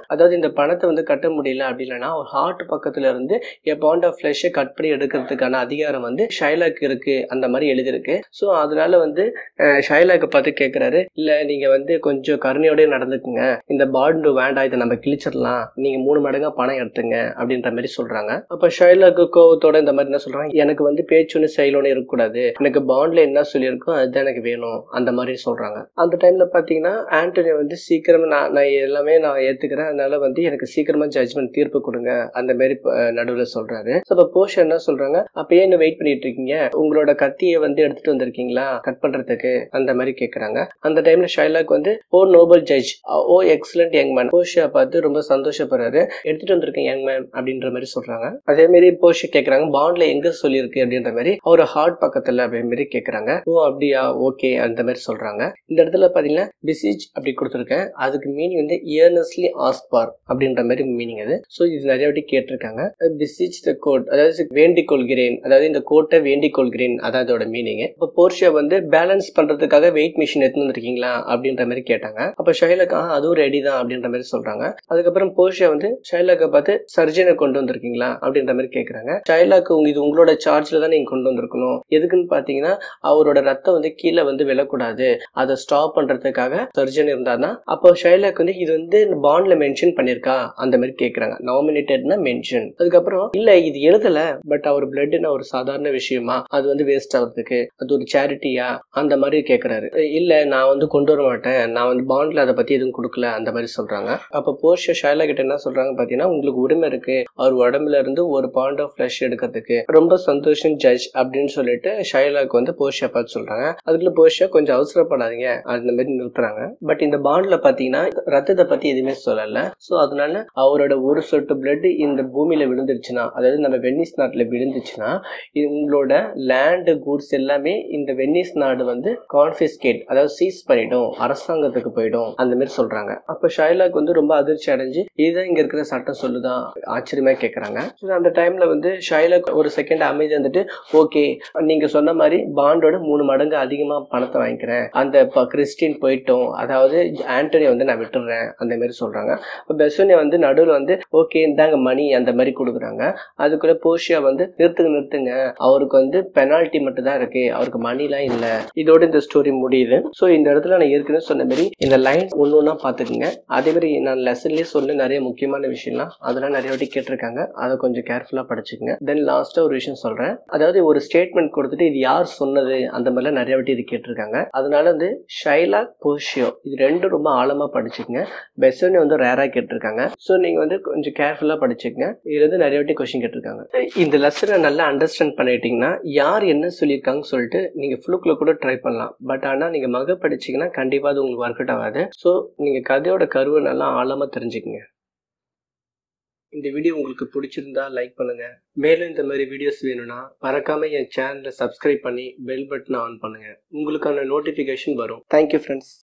அதாவது இந்த பணத்தை வந்து கட்ட முடியல அப்படின்னா ஒரு ஹார்ட் பக்கத்துல இருந்து a pound of flesh cut பண்ணி எடுக்கிறதுக்கான அதிகாரம் வந்து ஷைலாக் இருக்கு அந்த மாதிரி எழுதிருக்கு. ஸோ அதனால வந்து ஷைலாக்கை பார்த்து கேட்கிறாரு, இல்ல நீங்க வந்து கொஞ்சம் கருணையோடய நடந்துக்குங்க, இந்த பாண்டு வேண்டாம், இதை நம்ம கிழிச்சிடலாம், நீங்க மூணு மடங்கா பணம் எடுத்துங்க அப்படின்ற மாதிரி சொல்றாங்க. அப்ப ஷைலாக்கு கோவத்தோட இந்த மாதிரி என்ன சொல்றாங்க, எனக்கு வந்து பேச்சொன்னு செயலோட இருக்கக்கூடாது, எனக்கு பாண்ட்ல என்ன சொல்லியிருக்கோ அதுதான் எனக்கு வேணும் அந்த மாதிரி சொல்றாங்க. அந்த டைம்ல பாத்தீங்கன்னா ஆண்டனி வந்து சீக்கிரமா நான் நான் எல்லாமே நான் ஏத்துக்கிறேன், அதனால வந்து எனக்கு சீக்கிரமா ஜட்ஜ்மெண்ட் தீர்ப்பு கொடுங்க அந்த மாதிரி நடுவில் சொல்றாரு. அப்ப போஷா என்ன சொல்றாங்க, அப்ப ஏன் வெயிட் பண்ணிட்டு இருக்கீங்க, உங்களோட கத்தியை வந்து எடுத்துட்டு வந்திருக்கீங்களா கட் பண்றதுக்கு அந்த மாதிரி கேக்குறாங்க. அந்த டைம்ல ஷைலாக் வந்து ஓ நோபல் ஜட்ஜ், ஓ எக்ஸலண்ட் யங் மேன், போஷா பார்த்து ரொம்ப சந்தோஷப்படுறாரு, எடுத்துட்டு வந்திருக்கேன் யங் மேன் அப்படின்ற மாதிரி சொல்றாங்க. அதே மாதிரி போஷா கேக்குறாங்க, பாண்ட்ல எங்க சொல்லியிருக்கு அப்படின்ற மாதிரி, அவர் ஹார்ட் பக்கத்துல அப்படின்ற மாதிரி கேக்குறாங்க. ஓ அப்படியா, ஓகே அந்த மாதிரி சொல்றாங்க. இந்த இடத்துல பாத்தீங்கன்னா பிசிஜ் அப்படி கொடுத்துருக்கேன், அதுக்கு மீனிங் வந்து earnestly ask for அப்படின்ற மாதிரி மீனிங் அது. ஸோ இது நிறைய வாட்டி கேட்டிருக்காங்க. பிசிஜ் த கோட், அதாவது வேண்டிக் கொள்கிறேன், அதாவது இந்த கோட்டை வேண்டிக் கொள்கிறேன், அதான் அதோட மீனிங். இப்போ போர்ஷியா வந்து பேலன்ஸ் பண்றதுக்காக வெயிட் மிஷின் எடுத்து வந்திருக்கீங்களா அப்படின்ற மாதிரி கேட்டாங்க. அப்ப ஷைலாக் அதுவும் ரெடி தான் அப்படின்ற மாதிரி சொல்றாங்க. அதுக்கப்புறம் போர்ஷியா வந்து ஷைலாக்கை பார்த்து சர்ஜனை கொண்டு வந்திருக்கீங்களா அப்படின்ற மாதிரி கேட்கறாங்க. ஷைலாக் இது உங்களோட சார்ஜ்ல தான் நீங்க கொண்டு வந்திருக்கணும், எதுக்குன்னு பாத்தீங்கன்னா அவரோட ரத்தம் வந்து கீழே வந்து விழக்கூடாது, அதை ஸ்டாப் பண்றதுக்காக சர்ஜன் இருந்தாருன்னா. அப்போ ஷைலாக் வந்து இது வந்து பாண்ட்ல மென்ஷன் பண்ணிருக்கா அந்த மாதிரி கேக்குறாங்க. நாமினேட்டட்னா மென்ஷன். அதுக்கப்புறம் இல்ல இது எழுதல, பட் அவர் பிளட்னா ஒரு சாதாரண விஷயமா, அது வந்து வேஸ்ட் ஆகுறதுக்கு அது ஒரு சேரிட்டியா அந்த மாதிரி கேக்குறாரு. இல்ல நான் வந்து கொண்டு வர மாட்டேன், நான் வந்து பாண்ட்ல அதை பத்தி எதுவும் கொடுக்கல அந்த மாதிரி சொல்றாங்க. அப்ப போர்ஷியா ஷைலாக் கிட்ட என்ன சொல்றாங்க பாத்தீங்கன்னா, உங்களுக்கு உரிமை இருக்கு அவர் உடம்புல இருந்து ஒரு பாண்ட் ஆஃப் ஃபிளஷ் எடுக்கிறதுக்கு, ரொம்ப சந்தோஷம் ஜட்ஜ் அப்படின்னு சொல்லிட்டு ஷைலாக் வந்து போர்ஷியா பார்த்து சொல்றாங்க. அதுக்குள்ள போர்ஷியா கொஞ்சம் அவசரப்படாதீங்க அந்த மாதிரி நிறுத்துறாங்க. பட் இந்த பாண்ட்ல பாத்தீங்கன்னா ரத்தத்தை பத்தி எதுவுமே சொல்லல. சோ அதனால அவரோட ஒரு சொட்டு பிளட் இந்த பூமியில விழுந்துருச்சுன்னா, அதாவது நம்ம வெனிஸ் நாட்டுல விழுந்துச்சுன்னா, இது உங்களோட லேண்ட் கூட்ஸ் எல்லாமே இந்த வெனிஸ் நாடு வந்து கான்ஃபிஸ்கேட், அதாவது சீஸ் பண்ணிடும், அரசாங்கத்துக்கு போயிடும் அந்த மாதிரி சொல்றாங்க. அப்ப ஷைலாக் வந்து ரொம்ப அதிர்ச்சி அடைஞ்சு இதுதான் இங்க இருக்கிற சட்டம் சொல்லுதான் ஆச்சரியமா கேக்குறாங்க. அந்த டைம்ல வந்து ஷைலாக் ஒரு செகண்ட் அமைதி வந்துட்டு, ஓகே நீங்க சொன்ன மாதிரி பாண்டோட மூணு மடங்கு அதிகமா பணத்தை வாங்கிக்கிறேன், அந்த கிறிஸ்டின் போயிட்டோம், அதாவது ஆண்டனி வந்து நான் விட்டுறேன் அந்த மாதிரி சொல்றாங்க. பெசோனியா வந்து நடுவில் வந்து ஓகே இந்தாங்க மணி அந்த மாதிரி கொடுக்குறாங்க. அதுக்குள்ள போர்ஷியா வந்து நிறுத்துங்க நிறுத்துங்க, அவருக்கு வந்து பெனால்டி மட்டும் தான் இருக்கு, அவருக்கு மணிலாம் இல்ல. இதோட இந்த ஸ்டோரி முடியுது. ஸோ இந்த இடத்துல நான் ஏற்கனவே சொன்ன மாதிரி இந்த லைன் ஒன்று ஒன்றா பார்த்துக்குங்க. அதே மாதிரி நான் லெசன்லேயே சொன்ன நிறைய முக்கியமான விஷயம்லாம் அதெல்லாம் நிறைய வாட்டி கேட்டிருக்காங்க, அதை கொஞ்சம் கேர்ஃபுல்லாக படிச்சுக்கங்க. தென் லாஸ்ட்டாக ஒரு விஷயம் சொல்கிறேன், அதாவது ஒரு ஸ்டேட்மெண்ட் கொடுத்துட்டு இது யார் சொன்னது அந்த மாதிரிலாம் நிறைய வாட்டி இது கேட்டிருக்காங்க. அதனால வந்து ஷைலாக், போர்ஷியோ இது ரெண்டும் ரொம்ப ஆழமாக படிச்சுக்கங்க. பெசோனியா வந்து ரேராக கேட்டிருக்காங்க. ஸோ நீங்கள் வந்து கொஞ்சம் கேர்ஃபுல்லாக படிச்சுக்கங்க. இதுல இருந்து நிறைய வாட்டி கொஸ்டின் கேட்டிருக்காங்க. இந்த லெசனை நல்லா அண்டர்ஸ்டாண்ட் பண்ணிட்டீங்கன்னா யார் என்ன சொல்லியிருக்காங்கன்னு சொல்லிட்டு நீங்கள் ஃப்ளூக்கில் கூட ட்ரை பண்ணலாம். பட் ஆனால் நீங்கள் மக படிச்சிங்கன்னா கண்டிப்பாக அது உங்களுக்கு ஒர்க் அவுட் ஆகாது. ஸோ நீங்கள் கதையோட கருவை நல்லா ஆழமாக தெரிஞ்சுக்கங்க. இந்த வீடியோ உங்களுக்கு பிடிச்சிருந்தா லைக் பண்ணுங்க. மேலும் இந்த மாதிரி வீடியோஸ் வேணும்னா மறக்காம என் சேனலை சப்ஸ்கிரைப் பண்ணி பெல் பட்டனை ஆன் பண்ணுங்க, உங்களுக்கான நோட்டிஃபிகேஷன் வரும். Thank you friends.